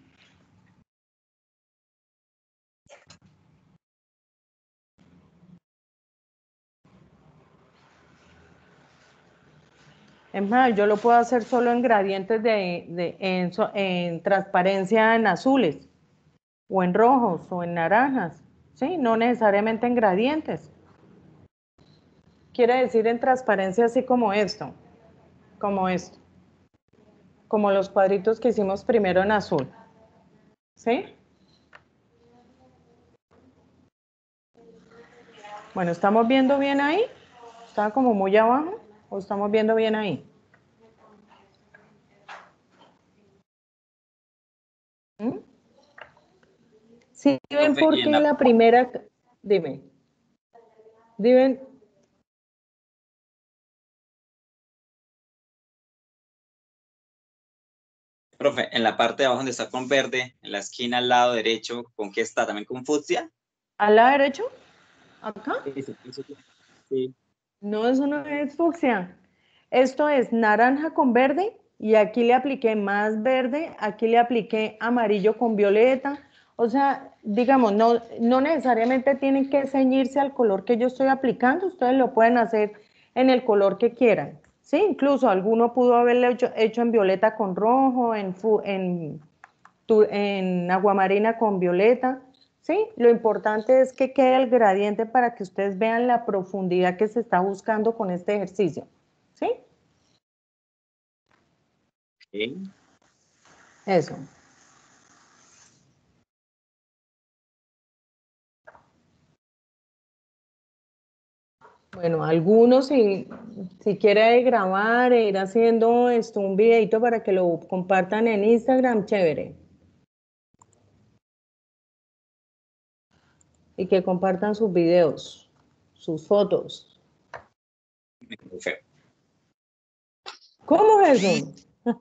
Es más, yo lo puedo hacer solo en gradientes en transparencia en azules, o en rojos, o en naranjas, ¿sí? No necesariamente en gradientes. Quiere decir en transparencia así como esto, como los cuadritos que hicimos primero en azul, ¿sí? Bueno, ¿estamos viendo bien ahí? ¿Está como muy abajo o estamos viendo bien ahí? ¿Mm? ¿Sí ven Profe, por y en qué la, la primera? Dime. Dime. profe, en la parte de abajo donde está con verde, en la esquina al lado derecho, ¿con qué está? ¿También con fucsia? ¿Al lado derecho? ¿Acá? Sí. No, eso no es fucsia. Esto es naranja con verde y aquí le apliqué más verde, aquí le apliqué amarillo con violeta. O sea, digamos, no necesariamente tienen que ceñirse al color que yo estoy aplicando, ustedes lo pueden hacer en el color que quieran. Sí, incluso alguno pudo haberlo hecho en violeta con rojo, en aguamarina con violeta. ¿Sí? Lo importante es que quede el gradiente para que ustedes vean la profundidad que se está buscando con este ejercicio. ¿Sí? Ok. Eso. Bueno, algunos si quiere grabar e ir haciendo esto, un videito para que lo compartan en Instagram, chévere. Y que compartan sus videos, sus fotos. Me quedó feo. ¿Cómo es eso?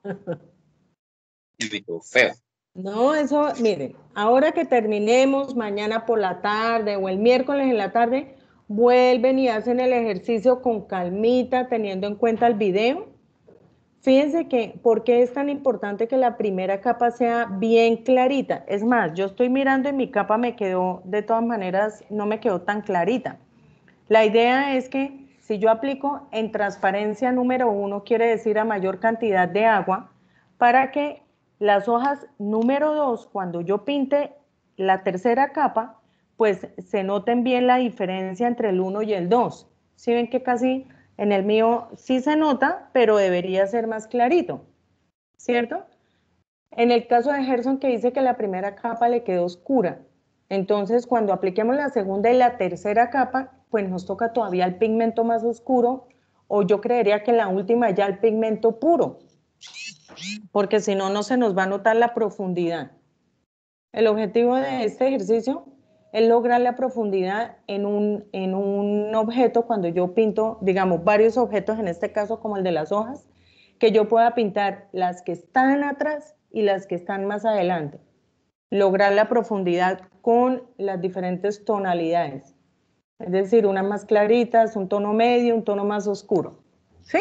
Me quedó feo. No, eso, miren, ahora que terminemos, mañana por la tarde o el miércoles en la tarde, vuelven y hacen el ejercicio con calmita, teniendo en cuenta el video. Fíjense que, ¿por qué es tan importante que la primera capa sea bien clarita? Es más, yo estoy mirando y mi capa me quedó, de todas maneras, no me quedó tan clarita. La idea es que si yo aplico en transparencia número 1, quiere decir a mayor cantidad de agua, para que las hojas número 2, cuando yo pinte la tercera capa, pues se noten bien la diferencia entre el 1 y el 2. ¿Sí ven que casi en el mío sí se nota, pero debería ser más clarito, ¿cierto? En el caso de Gerson, que dice que la primera capa le quedó oscura, entonces cuando apliquemos la segunda y la tercera capa, pues nos toca todavía el pigmento más oscuro, o yo creería que la última ya el pigmento puro, porque si no, no se nos va a notar la profundidad. El objetivo de este ejercicio es lograr la profundidad en un objeto cuando yo pinto, digamos, varios objetos, en este caso como el de las hojas, que yo pueda pintar las que están atrás y las que están más adelante. Lograr la profundidad con las diferentes tonalidades. Es decir, unas más claritas, un tono medio, un tono más oscuro. ¿Sí?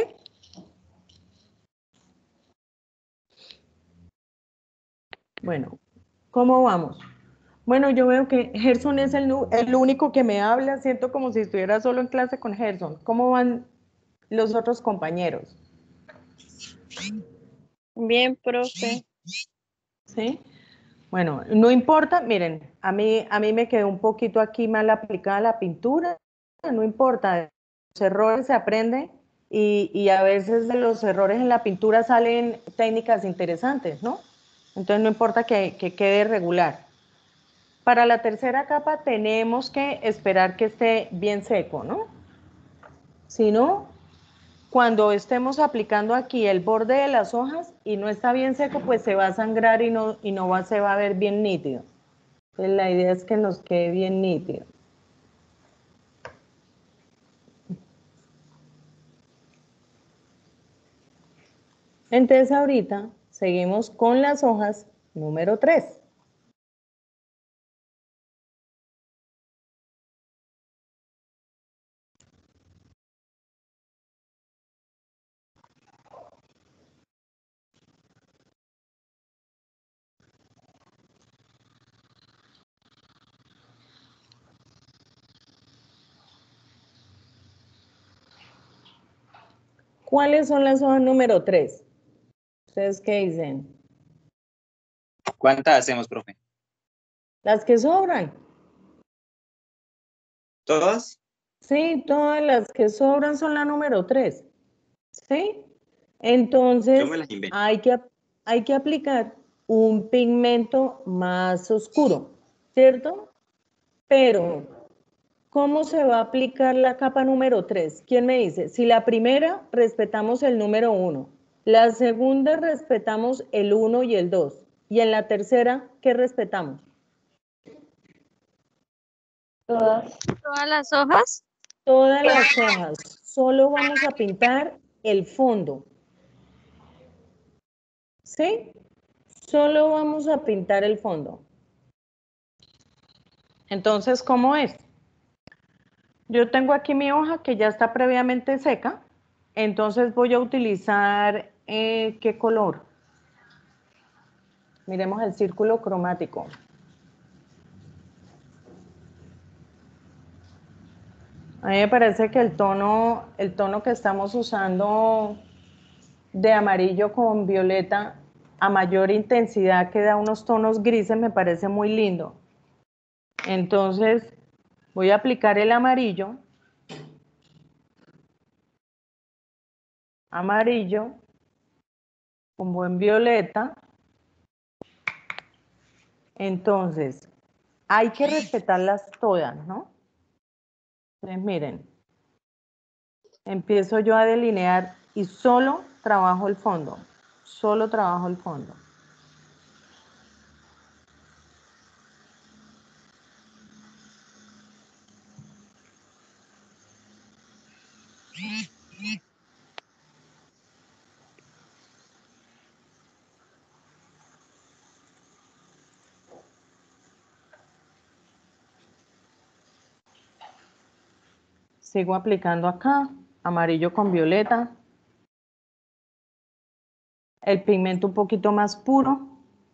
Bueno, ¿cómo vamos? Bueno, yo veo que Gerson es el único que me habla, siento como si estuviera solo en clase con Gerson. ¿Cómo van los otros compañeros? Bien, profe. ¿Sí? Bueno, no importa, miren, a mí me quedó un poquito aquí mal aplicada la pintura, no importa, los errores se aprenden y a veces de los errores en la pintura salen técnicas interesantes, ¿no? Entonces no importa que quede regular. Para la tercera capa tenemos que esperar que esté bien seco, ¿no? Si no, cuando estemos aplicando aquí el borde de las hojas y no está bien seco, pues se va a sangrar y no se va a ver bien nítido. Entonces la idea es que nos quede bien nítido. Entonces ahorita seguimos con las hojas número 3. ¿Cuáles son las hojas número 3? ¿Ustedes qué dicen? ¿Cuántas hacemos, profe? Las que sobran. ¿Todas? Sí, todas las que sobran son la número 3. ¿Sí? Yo Entonces me las invento. hay que aplicar un pigmento más oscuro, ¿cierto? Pero, ¿cómo se va a aplicar la capa número 3? ¿Quién me dice? Si la primera respetamos el número 1, la segunda respetamos el 1 y el 2, y en la tercera, ¿qué respetamos? Todas. ¿Todas las hojas? Todas las hojas. Solo vamos a pintar el fondo. ¿Sí? Solo vamos a pintar el fondo. Entonces, ¿cómo es? Yo tengo aquí mi hoja que ya está previamente seca. Entonces voy a utilizar, ¿qué color? Miremos el círculo cromático. A mí me parece que el tono que estamos usando de amarillo con violeta a mayor intensidad, que da unos tonos grises, me parece muy lindo. Entonces voy a aplicar el amarillo, con buen violeta. Entonces, hay que respetarlas todas, ¿no? Entonces, miren, empiezo yo a delinear y solo trabajo el fondo, solo trabajo el fondo. Sigo aplicando acá, amarillo con violeta. El pigmento un poquito más puro.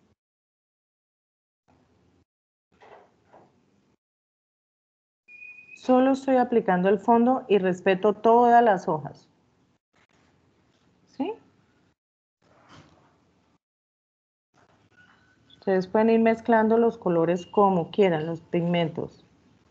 Solo estoy aplicando el fondo y respeto todas las hojas. ¿Sí? Ustedes pueden ir mezclando los colores como quieran, los pigmentos.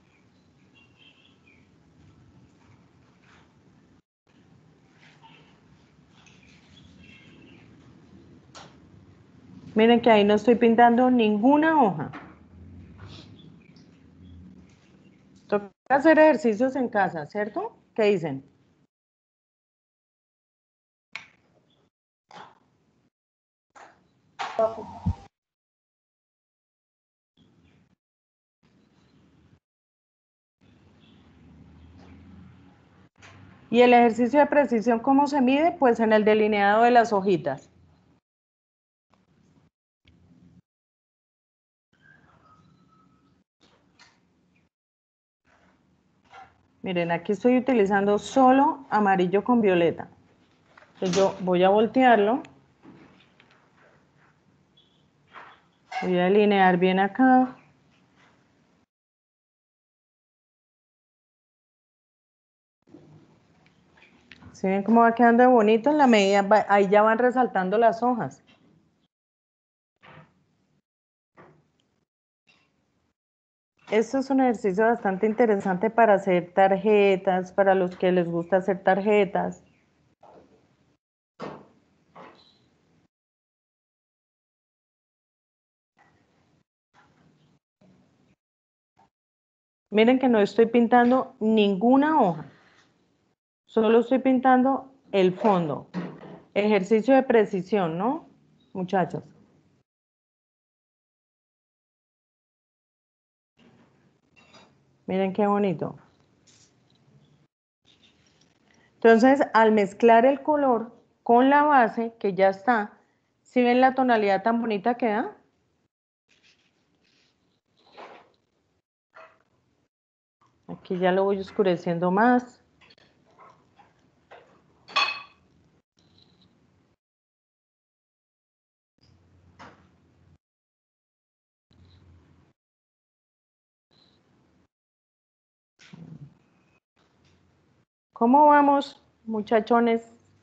Miren que ahí no estoy pintando ninguna hoja. Toca hacer ejercicios en casa, ¿cierto? ¿Qué dicen? ¿Y el ejercicio de precisión cómo se mide? Pues en el delineado de las hojitas. Miren, aquí estoy utilizando solo amarillo con violeta. Entonces yo voy a voltearlo. Voy a delinear bien acá. ¿Sí ven cómo va quedando de bonito? En la medida, ahí ya van resaltando las hojas. Esto es un ejercicio bastante interesante para hacer tarjetas, para los que les gusta hacer tarjetas. Miren que no estoy pintando ninguna hoja. Solo estoy pintando el fondo. Ejercicio de precisión, ¿no, muchachos? Miren qué bonito. Entonces, al mezclar el color con la base, que ya está, ¿sí ven la tonalidad tan bonita que da? Aquí ya lo voy oscureciendo más. ¿Cómo vamos, muchachones?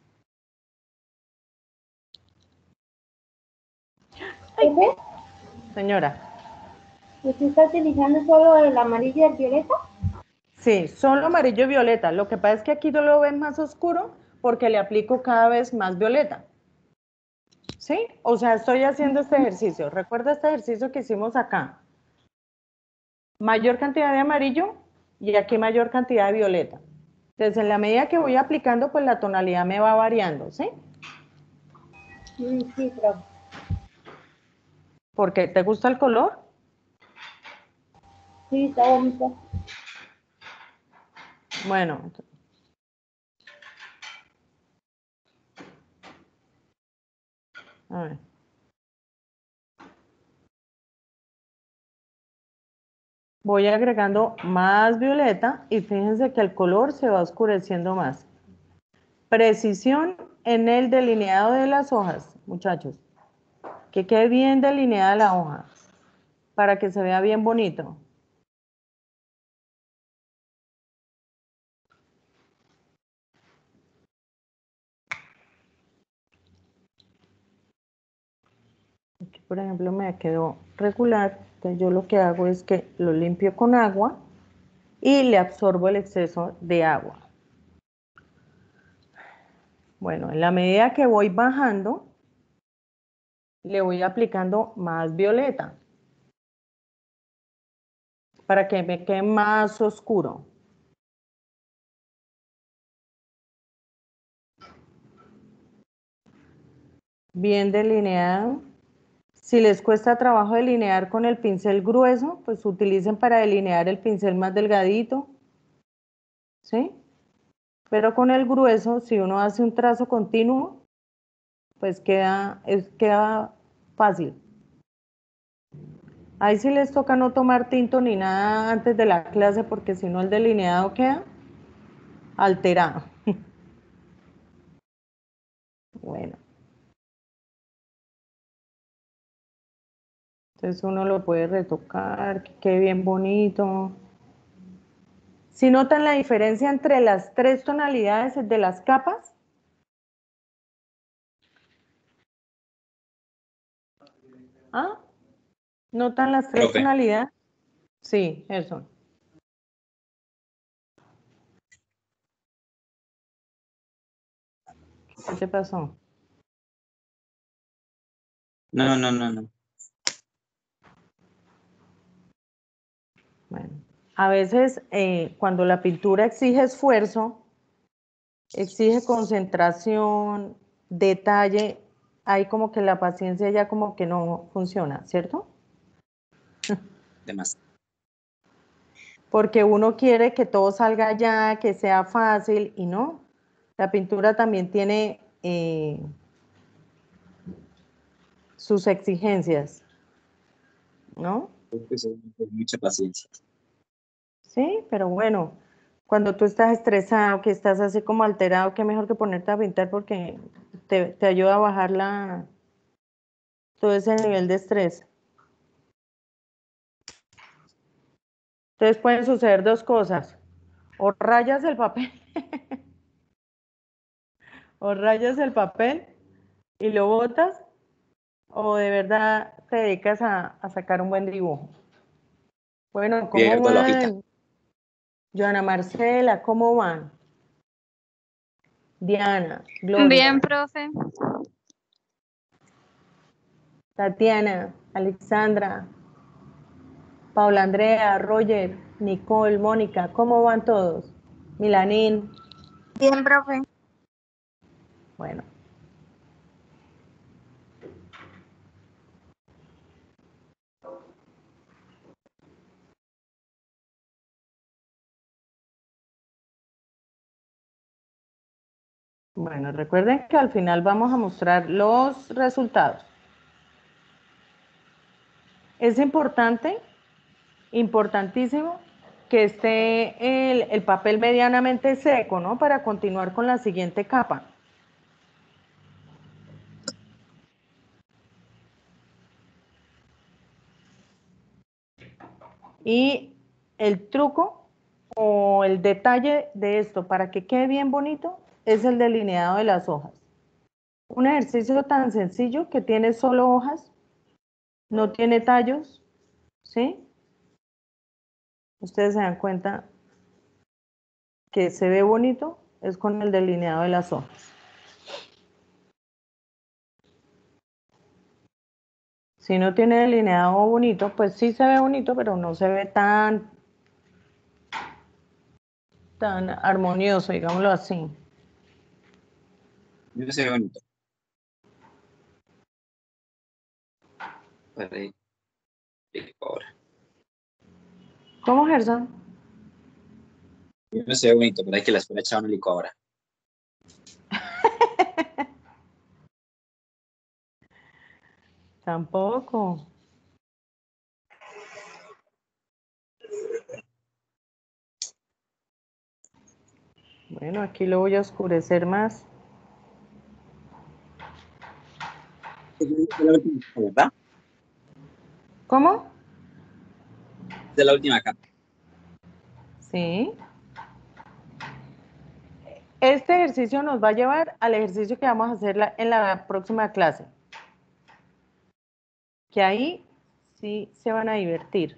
¿Profe? Señora. ¿Usted está utilizando solo el amarillo y el violeta? Sí, solo amarillo y violeta. Lo que pasa es que aquí no lo ven más oscuro porque le aplico cada vez más violeta. ¿Sí? O sea, estoy haciendo este ejercicio. ¿Recuerda este ejercicio que hicimos acá? Mayor cantidad de amarillo y aquí mayor cantidad de violeta. Entonces, en la medida que voy aplicando, pues la tonalidad me va variando, ¿sí? Sí, profe. ¿Por qué? ¿Te gusta el color? Sí, está bonito. Bueno. A ver. Voy agregando más violeta y fíjense que el color se va oscureciendo más. Precisión en el delineado de las hojas, muchachos. Que quede bien delineada la hoja para que se vea bien bonito. Aquí, por ejemplo, me quedó regular. Entonces yo lo que hago es que lo limpio con agua y le absorbo el exceso de agua. Bueno, en la medida que voy bajando, le voy aplicando más violeta para que me quede más oscuro. Bien delineado. Si les cuesta trabajo delinear con el pincel grueso, pues utilicen para delinear el pincel más delgadito, ¿sí? Pero con el grueso, si uno hace un trazo continuo, pues queda fácil. Ahí sí les toca no tomar tinto ni nada antes de la clase, porque si no el delineado queda alterado. Bueno. Entonces uno lo puede retocar, que quede bien bonito. ¿Sí notan la diferencia entre las tres tonalidades de las capas? ¿Ah? ¿Notan las tres Profe. tonalidades? Sí, eso. ¿Qué te pasó? No. Bueno, a veces cuando la pintura exige esfuerzo, exige concentración, detalle, hay como que la paciencia ya como que no funciona, ¿cierto? Demás. Porque uno quiere que todo salga ya, que sea fácil y no. La pintura también tiene sus exigencias, ¿no? Mucha paciencia. Sí, pero bueno, cuando tú estás estresado, que estás así como alterado, qué mejor que ponerte a pintar porque te ayuda a bajar todo ese nivel de estrés. Entonces pueden suceder dos cosas, o rayas el papel, o rayas el papel y lo botas, o de verdad te dedicas a sacar un buen dibujo. Bueno, ¿cómo Pierdo la hojita. van? Joana Marcela, ¿cómo van? Diana, Bien, Gloria, profe. Tatiana, Alexandra, Paula Andrea, Roger, Nicole, Mónica, ¿cómo van todos? Milanín. Bien, profe. Bueno. Bueno, recuerden que al final vamos a mostrar los resultados. Es importante, importantísimo, que esté el papel medianamente seco, ¿no? Para continuar con la siguiente capa. Y el truco o el detalle de esto para que quede bien bonito es el delineado de las hojas. Un ejercicio tan sencillo que tiene solo hojas, no tiene tallos, ¿sí? Ustedes se dan cuenta que se ve bonito es con el delineado de las hojas. Si no tiene delineado bonito, pues sí se ve bonito, pero no se ve tan armonioso, digámoslo así. No se ve bonito. Vale. Ahora. ¿Cómo, Gerson? No se ve bonito, pero hay que la escuela echar una licuadora. Tampoco. Bueno, aquí lo voy a oscurecer más. ¿Verdad? ¿Cómo? De la última capa. Sí. Este ejercicio nos va a llevar al ejercicio que vamos a hacer en la próxima clase. Que ahí sí se van a divertir.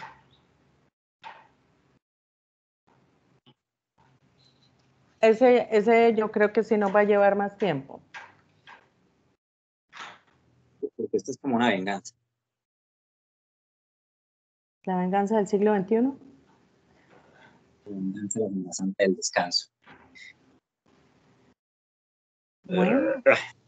Ese yo creo que sí nos va a llevar más tiempo. Porque esto es como una venganza. La venganza del siglo XXI. La venganza de la Semana Santa del descanso. Bueno.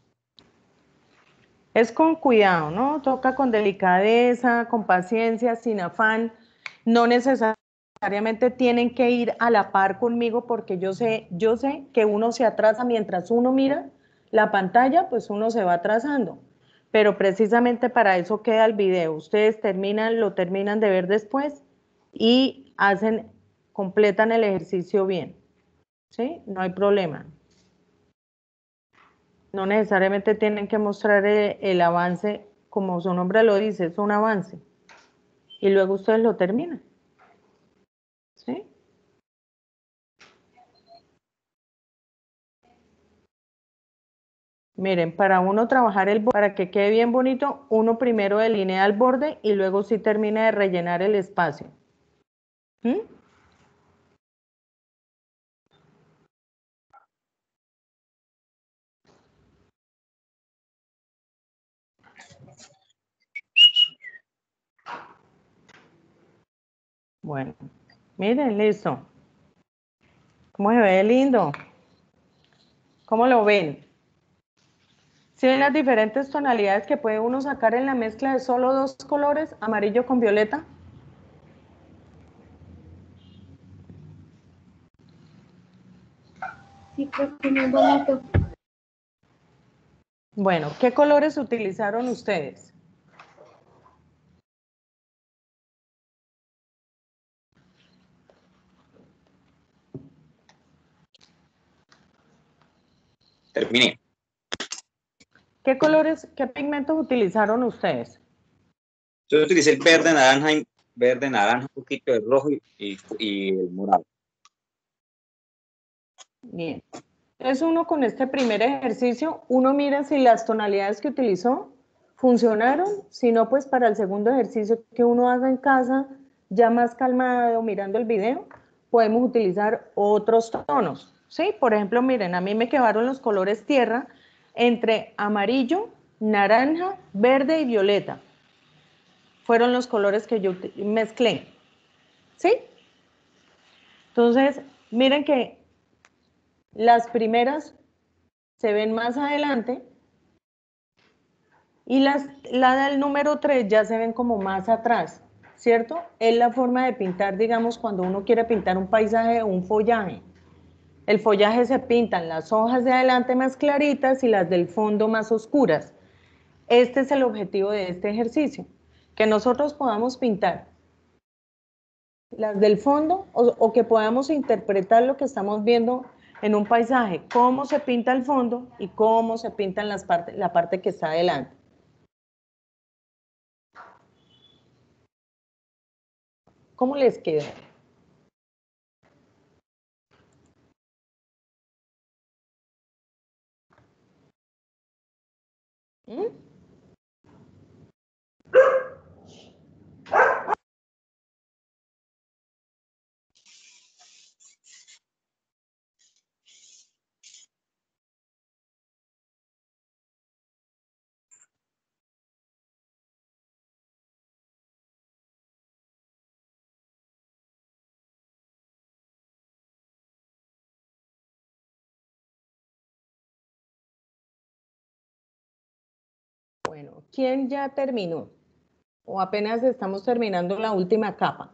Es con cuidado, ¿no? Toca con delicadeza, con paciencia, sin afán. No necesariamente tienen que ir a la par conmigo porque yo sé que uno se atrasa mientras uno mira la pantalla, pues uno se va atrasando. Pero precisamente para eso queda el video. Ustedes lo terminan de ver después y completan el ejercicio bien. ¿Sí? No hay problema. No necesariamente tienen que mostrar el avance, como su nombre lo dice, es un avance. Y luego ustedes lo terminan. ¿Sí? Miren, para uno trabajar para que quede bien bonito, uno primero delinea el borde y luego sí termina de rellenar el espacio. ¿Mm? Bueno, miren, listo. ¿Cómo se ve lindo? ¿Cómo lo ven? ¿Sí ven las diferentes tonalidades que puede uno sacar en la mezcla de solo dos colores, amarillo con violeta? Sí, profe, muy bonito. Bueno, ¿qué colores utilizaron ustedes? Terminé. ¿Qué pigmentos utilizaron ustedes? Yo utilicé el verde, naranja, un poquito de rojo y el morado. Bien. Entonces uno con este primer ejercicio, uno mira si las tonalidades que utilizó funcionaron, si no, pues para el segundo ejercicio que uno haga en casa, ya más calmado, mirando el video, podemos utilizar otros tonos, ¿sí? Por ejemplo, miren, a mí me quedaron los colores tierra entre amarillo, naranja, verde y violeta. Fueron los colores que yo mezclé. ¿Sí? Entonces, miren que las primeras se ven más adelante y la del número 3 ya se ven como más atrás, ¿cierto? Es la forma de pintar, digamos, cuando uno quiere pintar un paisaje o un follaje. El follaje se pintan las hojas de adelante más claritas y las del fondo más oscuras. Este es el objetivo de este ejercicio, que nosotros podamos pintar las del fondo o que podamos interpretar lo que estamos viendo en un paisaje, cómo se pinta el fondo y cómo se pinta la parte que está adelante. ¿Cómo les quedó? ¿Mm? Bueno, ¿quién ya terminó? ¿O apenas estamos terminando la última capa?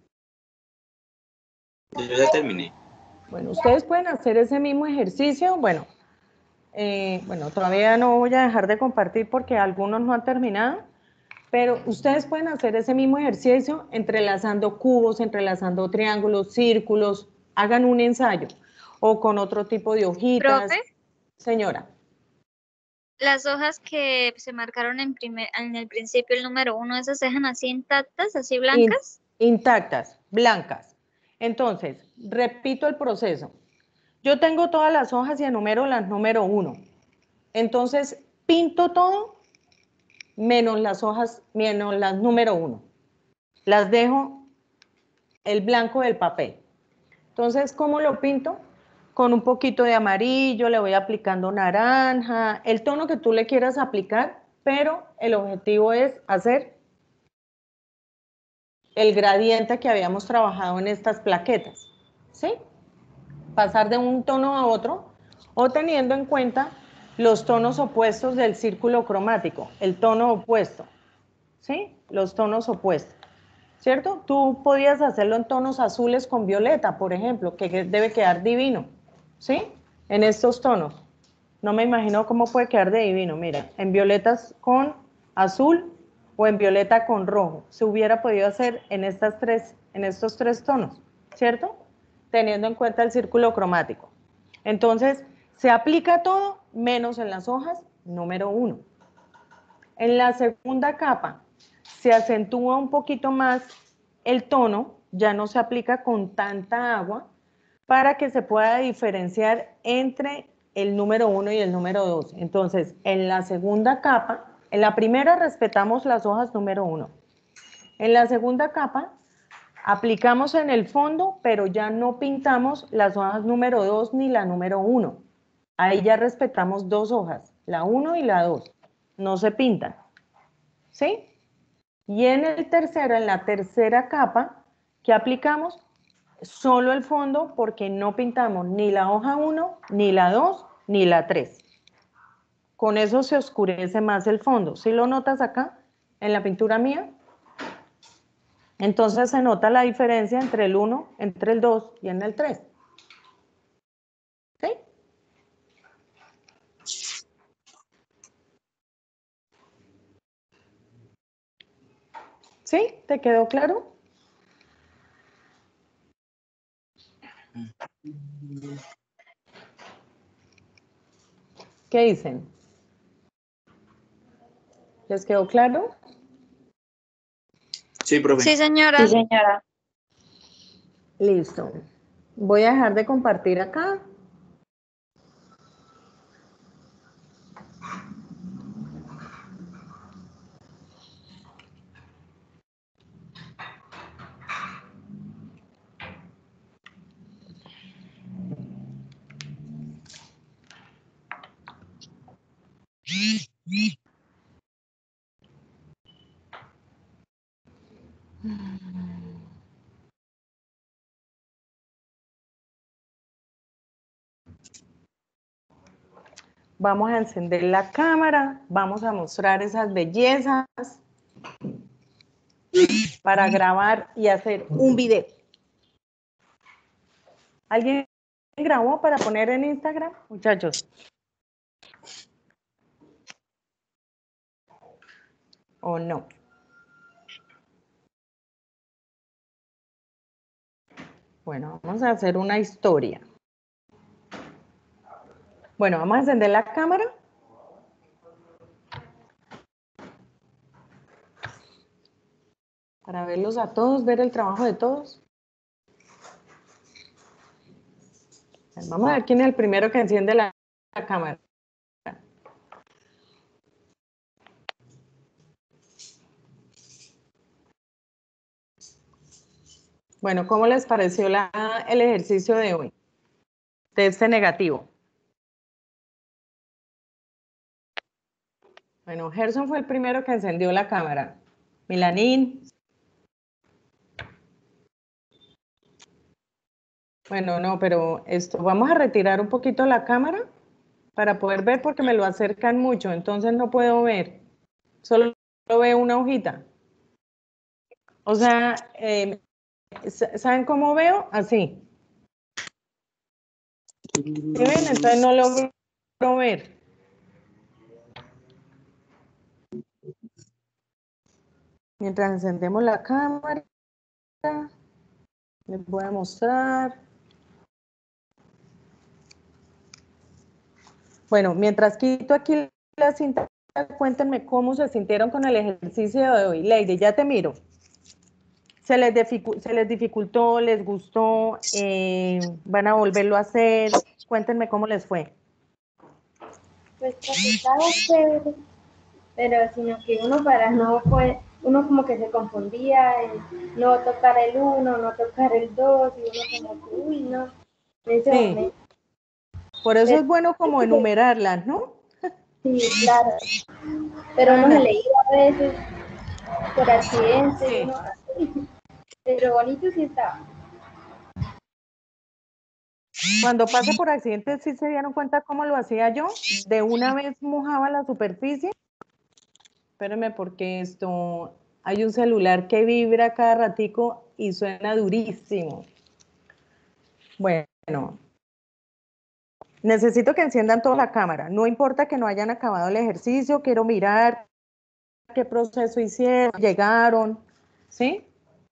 Yo ya terminé. Bueno, ustedes pueden hacer ese mismo ejercicio. Bueno, todavía no voy a dejar de compartir porque algunos no han terminado, pero ustedes pueden hacer ese mismo ejercicio entrelazando cubos, entrelazando triángulos, círculos, hagan un ensayo o con otro tipo de hojitas. Profe, Señora. las hojas que se marcaron en el principio, el número 1, ¿esas se dejan así intactas, así blancas? Intactas, blancas. Entonces, repito el proceso. Yo tengo todas las hojas y enumero las número 1. Entonces, pinto todo menos las hojas, menos las número 1. Las dejo el blanco del papel. Entonces, ¿cómo lo pinto? Con un poquito de amarillo, le voy aplicando naranja, el tono que tú le quieras aplicar, pero el objetivo es hacer el gradiente que habíamos trabajado en estas plaquetas, ¿sí? Pasar de un tono a otro, o teniendo en cuenta los tonos opuestos del círculo cromático, el tono opuesto, ¿sí? Los tonos opuestos, ¿cierto? Tú podías hacerlo en tonos azules con violeta, por ejemplo, que debe quedar divino, ¿sí? En estos tonos. No me imagino cómo puede quedar de divino, mira, en violetas con azul o en violeta con rojo. Se hubiera podido hacer en estos tres tonos, ¿cierto? Teniendo en cuenta el círculo cromático. Entonces, se aplica todo menos en las hojas número 1. En la segunda capa se acentúa un poquito más el tono, ya no se aplica con tanta agua, para que se pueda diferenciar entre el número 1 y el número 2. Entonces, en la segunda capa, en la primera respetamos las hojas número 1. En la segunda capa, aplicamos en el fondo, pero ya no pintamos las hojas número 2 ni la número 1. Ahí ya respetamos dos hojas, la 1 y la 2. No se pintan. ¿Sí? Y en la tercera capa, ¿qué aplicamos? Solo el fondo, porque no pintamos ni la hoja 1, ni la 2, ni la 3. Con eso se oscurece más el fondo. ¿Sí lo notas acá, en la pintura mía? Entonces se nota la diferencia entre el 1, entre el 2 y en el 3. ¿Sí? ¿Sí? ¿Te quedó claro? ¿Qué dicen? ¿Les quedó claro? Sí, profe. Sí, señora. Sí, señora. Listo. Voy a dejar de compartir acá. vamos a encender la cámara, vamos a mostrar esas bellezas para grabar y hacer un video. ¿Alguien grabó para poner en Instagram, muchachos? ¿O no? Bueno, vamos a hacer una historia. Bueno, vamos a encender la cámara. Para verlos a todos, ver el trabajo de todos. Vamos a ver quién es el primero que enciende la cámara. Bueno, ¿cómo les pareció el ejercicio de hoy? De este negativo. Bueno, Gerson fue el primero que encendió la cámara. Milanín. Bueno, no, pero vamos a retirar un poquito la cámara para poder ver porque me lo acercan mucho, entonces no puedo ver. Solo veo una hojita. O sea, ¿saben cómo veo? Así. ¿Sí ven? Entonces no logro ver. Mientras encendemos la cámara, les voy a mostrar. Bueno, mientras quito aquí la cinta, cuéntenme cómo se sintieron con el ejercicio de hoy. Lady, ya te miro. ¿Se les dificultó? ¿Les gustó? ¿Van a volverlo a hacer? Cuéntenme cómo les fue. Pues estaba chévere, pero sino que uno para no pues, uno como que se confundía en no tocar el 1, no tocar el 2, y uno como que, uy, no. En ese Sí. momento, Por eso es bueno como enumerarlas, ¿no? sí, claro. Pero uno se le iba a veces por accidente, Sí. uno, ay, pero bonito sí estaba. Cuando pasa por accidente, ¿sí se dieron cuenta cómo lo hacía yo? De una vez mojaba la superficie. Espérenme porque hay un celular que vibra cada ratico y suena durísimo. Bueno, necesito que enciendan toda la cámara. No importa que no hayan acabado el ejercicio, quiero mirar qué proceso hicieron, llegaron, ¿sí?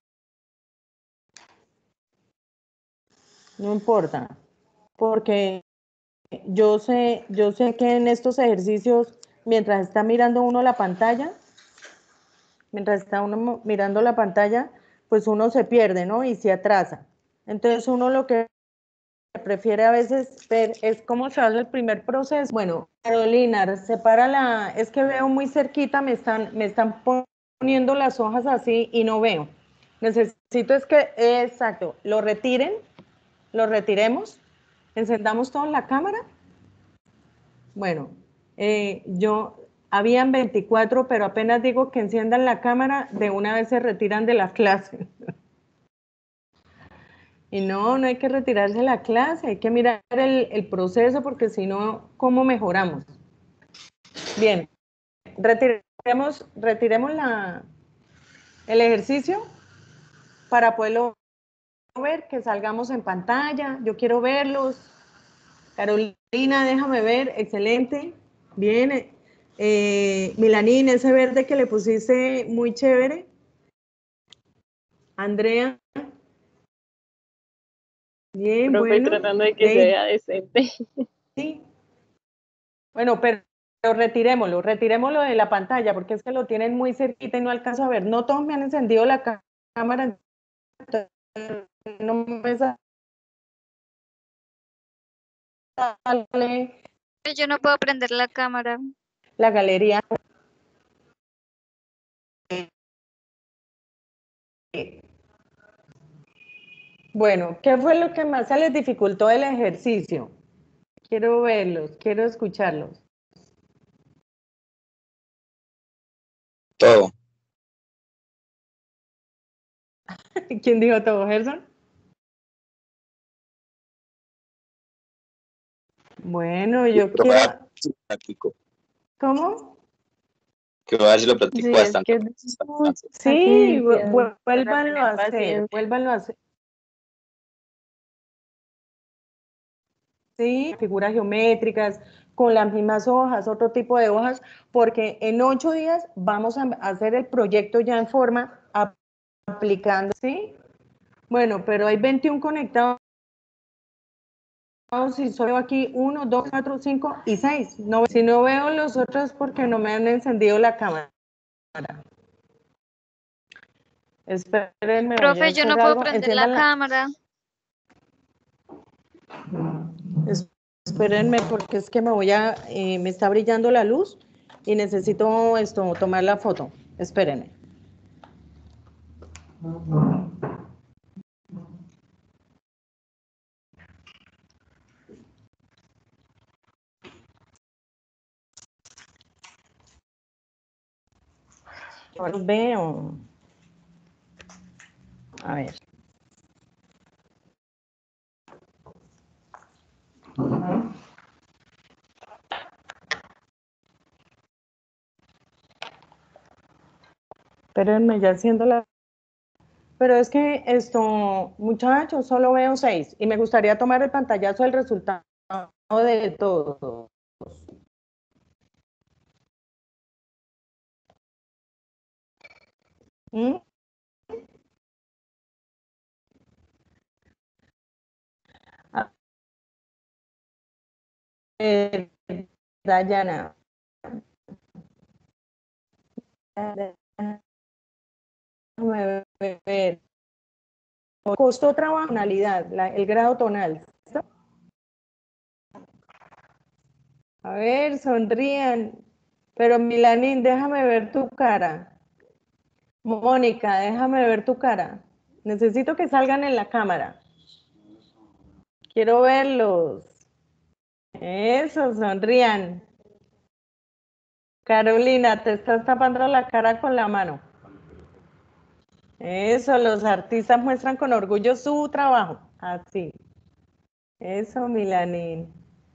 No importa, porque yo sé que en estos ejercicios, mientras está mirando uno la pantalla, mirando la pantalla, pues uno se pierde, ¿no? Y se atrasa. Entonces uno lo que prefiere a veces ver es cómo se hace el primer proceso. Bueno, Carolina, es que veo muy cerquita, me están poniendo las hojas así y no veo. Necesito exacto, lo retiremos, encendamos toda la cámara. Bueno, habían 24, pero apenas digo que enciendan la cámara, de una vez se retiran de la clase. Y no hay que retirarse de la clase, hay que mirar el proceso, porque si no, ¿cómo mejoramos? Bien, retiremos el ejercicio para poderlo ver, que salgamos en pantalla. Yo quiero verlos. Carolina, déjame ver, excelente. Bien, Milanín, ese verde que le pusiste, muy chévere. Andrea. Bien, Profe, bueno. tratando de que se vea decente. Sí. Bueno, pero retirémoslo de la pantalla, porque es que lo tienen muy cerquita y no alcanzo a ver. No todos me han encendido la cámara. No me sale Yo no puedo prender la cámara. la galería. Bueno, ¿qué fue lo que más se les dificultó el ejercicio? Quiero verlos, quiero escucharlos. Todo. ¿Quién dijo todo, Gerson? Bueno, yo quiero... Practico. ¿Cómo? Que voy a ver si lo practico Sí, es bastante. que es mucha Sí, ciencia para vuélvanlo a tener hacer, paciencia. vuélvanlo a hacer. Sí, figuras geométricas, con las mismas hojas, otro tipo de hojas, porque en 8 días vamos a hacer el proyecto ya en forma, aplicando, ¿sí? Bueno, pero hay 21 conectados y solo aquí 1, 2, 4, 5 y 6. No, si no veo los otros porque no me han encendido la cámara. Espérenme, voy a Profe, yo no hacer puedo algo. prender la Enciendan la... cámara. Espérenme porque es que me está brillando la luz y necesito tomar la foto. Espérenme. No los veo. A ver. Espérenme, ya haciendo la... Pero es que muchachos, solo veo 6 y me gustaría tomar el pantallazo del resultado de todo. ¿Mm? A ver, Dayana. Déjame ver. Costo trabajo, tonalidad, el grado tonal. ¿Listo? A ver, sonrían. Pero Milanín, déjame ver tu cara. Mónica, déjame ver tu cara. Necesito que salgan en la cámara. Quiero verlos. Eso, sonrían. Carolina, te estás tapando la cara con la mano. Eso, los artistas muestran con orgullo su trabajo. Así. Eso, Milanín.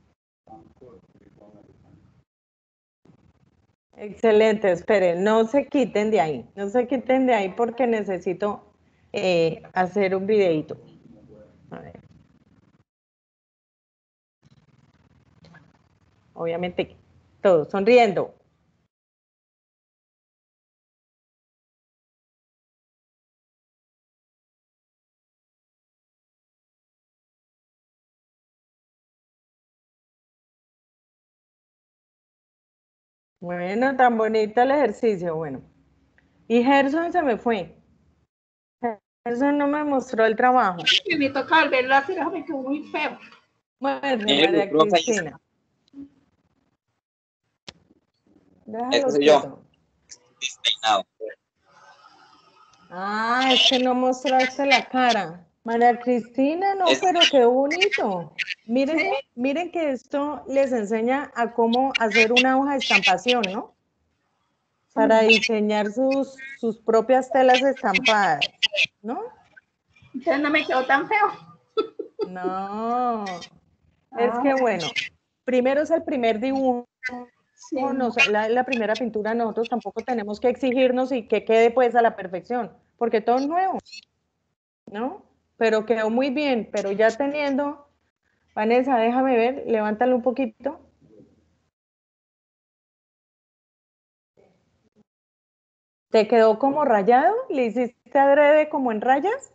Excelente, esperen, no se quiten de ahí, no se quiten de ahí porque necesito hacer un videito. A ver. Obviamente, todos sonriendo. Bueno, tan bonito el ejercicio, bueno. Y Gerson se me fue. Gerson no me mostró el trabajo. Y me toca volverlo a hacer, me quedó muy feo. Bueno, Mire, María profe, Cristina. ese Déjalo soy yo, quieto. despeinado. Ah, es que no mostraste la cara. María Cristina, no, pero qué bonito. Miren, miren que esto les enseña a cómo hacer una hoja de estampación, ¿no? Para diseñar sus propias telas estampadas, ¿no? Entonces no me quedó tan feo. No, es que bueno, primero es el primer dibujo, Sí. la primera pintura, nosotros tampoco tenemos que exigirnos y que quede pues a la perfección, porque todo es nuevo, ¿no? Pero quedó muy bien, pero ya teniendo, Vanessa, déjame ver, levántalo un poquito. ¿Te quedó como rayado? ¿Le hiciste adrede como en rayas?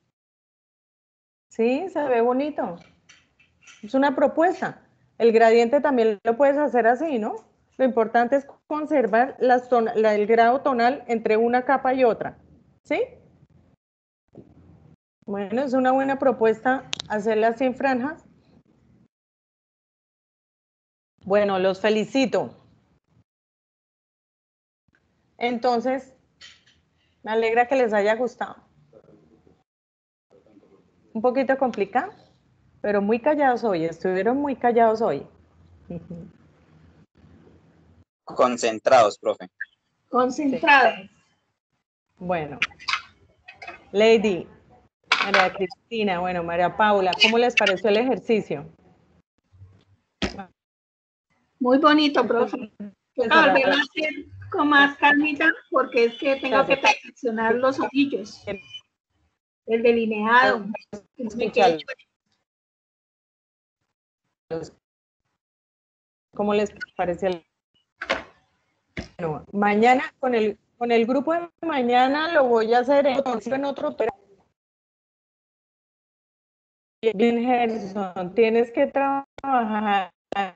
Sí, se ve bonito. Es una propuesta. El gradiente también lo puedes hacer así, ¿no? Lo importante es conservar el grado tonal entre una capa y otra. ¿Sí? Bueno, es una buena propuesta hacerla así en franjas. Bueno, los felicito. Entonces, me alegra que les haya gustado. Un poquito complicado, pero muy callados hoy. Estuvieron muy callados hoy. Concentrados, profe. Concentrado. Sí. Bueno, Lady, María Cristina, bueno, María Paula, ¿cómo les pareció el ejercicio? Muy bonito, profe. Toca volverlo a hacer con más calmita porque es que tengo que perfeccionar los orillos. El delineado. Me quedé ¿Cómo les parece? Bueno, mañana con el grupo de mañana lo voy a hacer en otro. Bien, Gerson, tienes que trabajar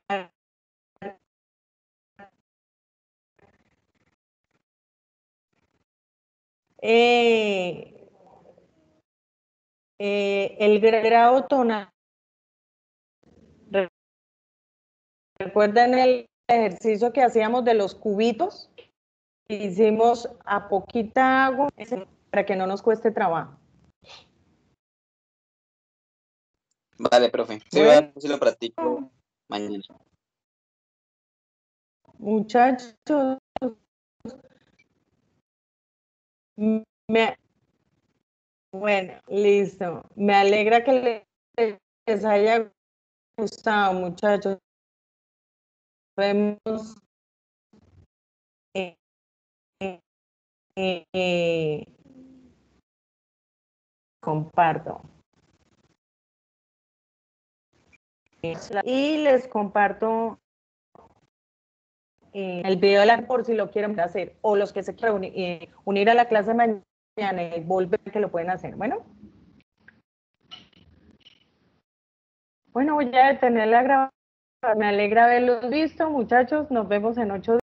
el grado tonal. ¿Recuerdan el ejercicio que hacíamos de los cubitos? Hicimos a poquita agua para que no nos cueste trabajo. Vale, profe. Sí, Bueno. voy a ver si lo practico mañana. Muchachos, bueno, listo. Me alegra que les haya gustado, muchachos. Vemos. Comparto. Y les comparto el video por si lo quieren hacer, o los que se quieran unir a la clase mañana y volver, que lo pueden hacer. Bueno, voy a detener la grabación. Me alegra haberlos visto, muchachos. Nos vemos en 8 días.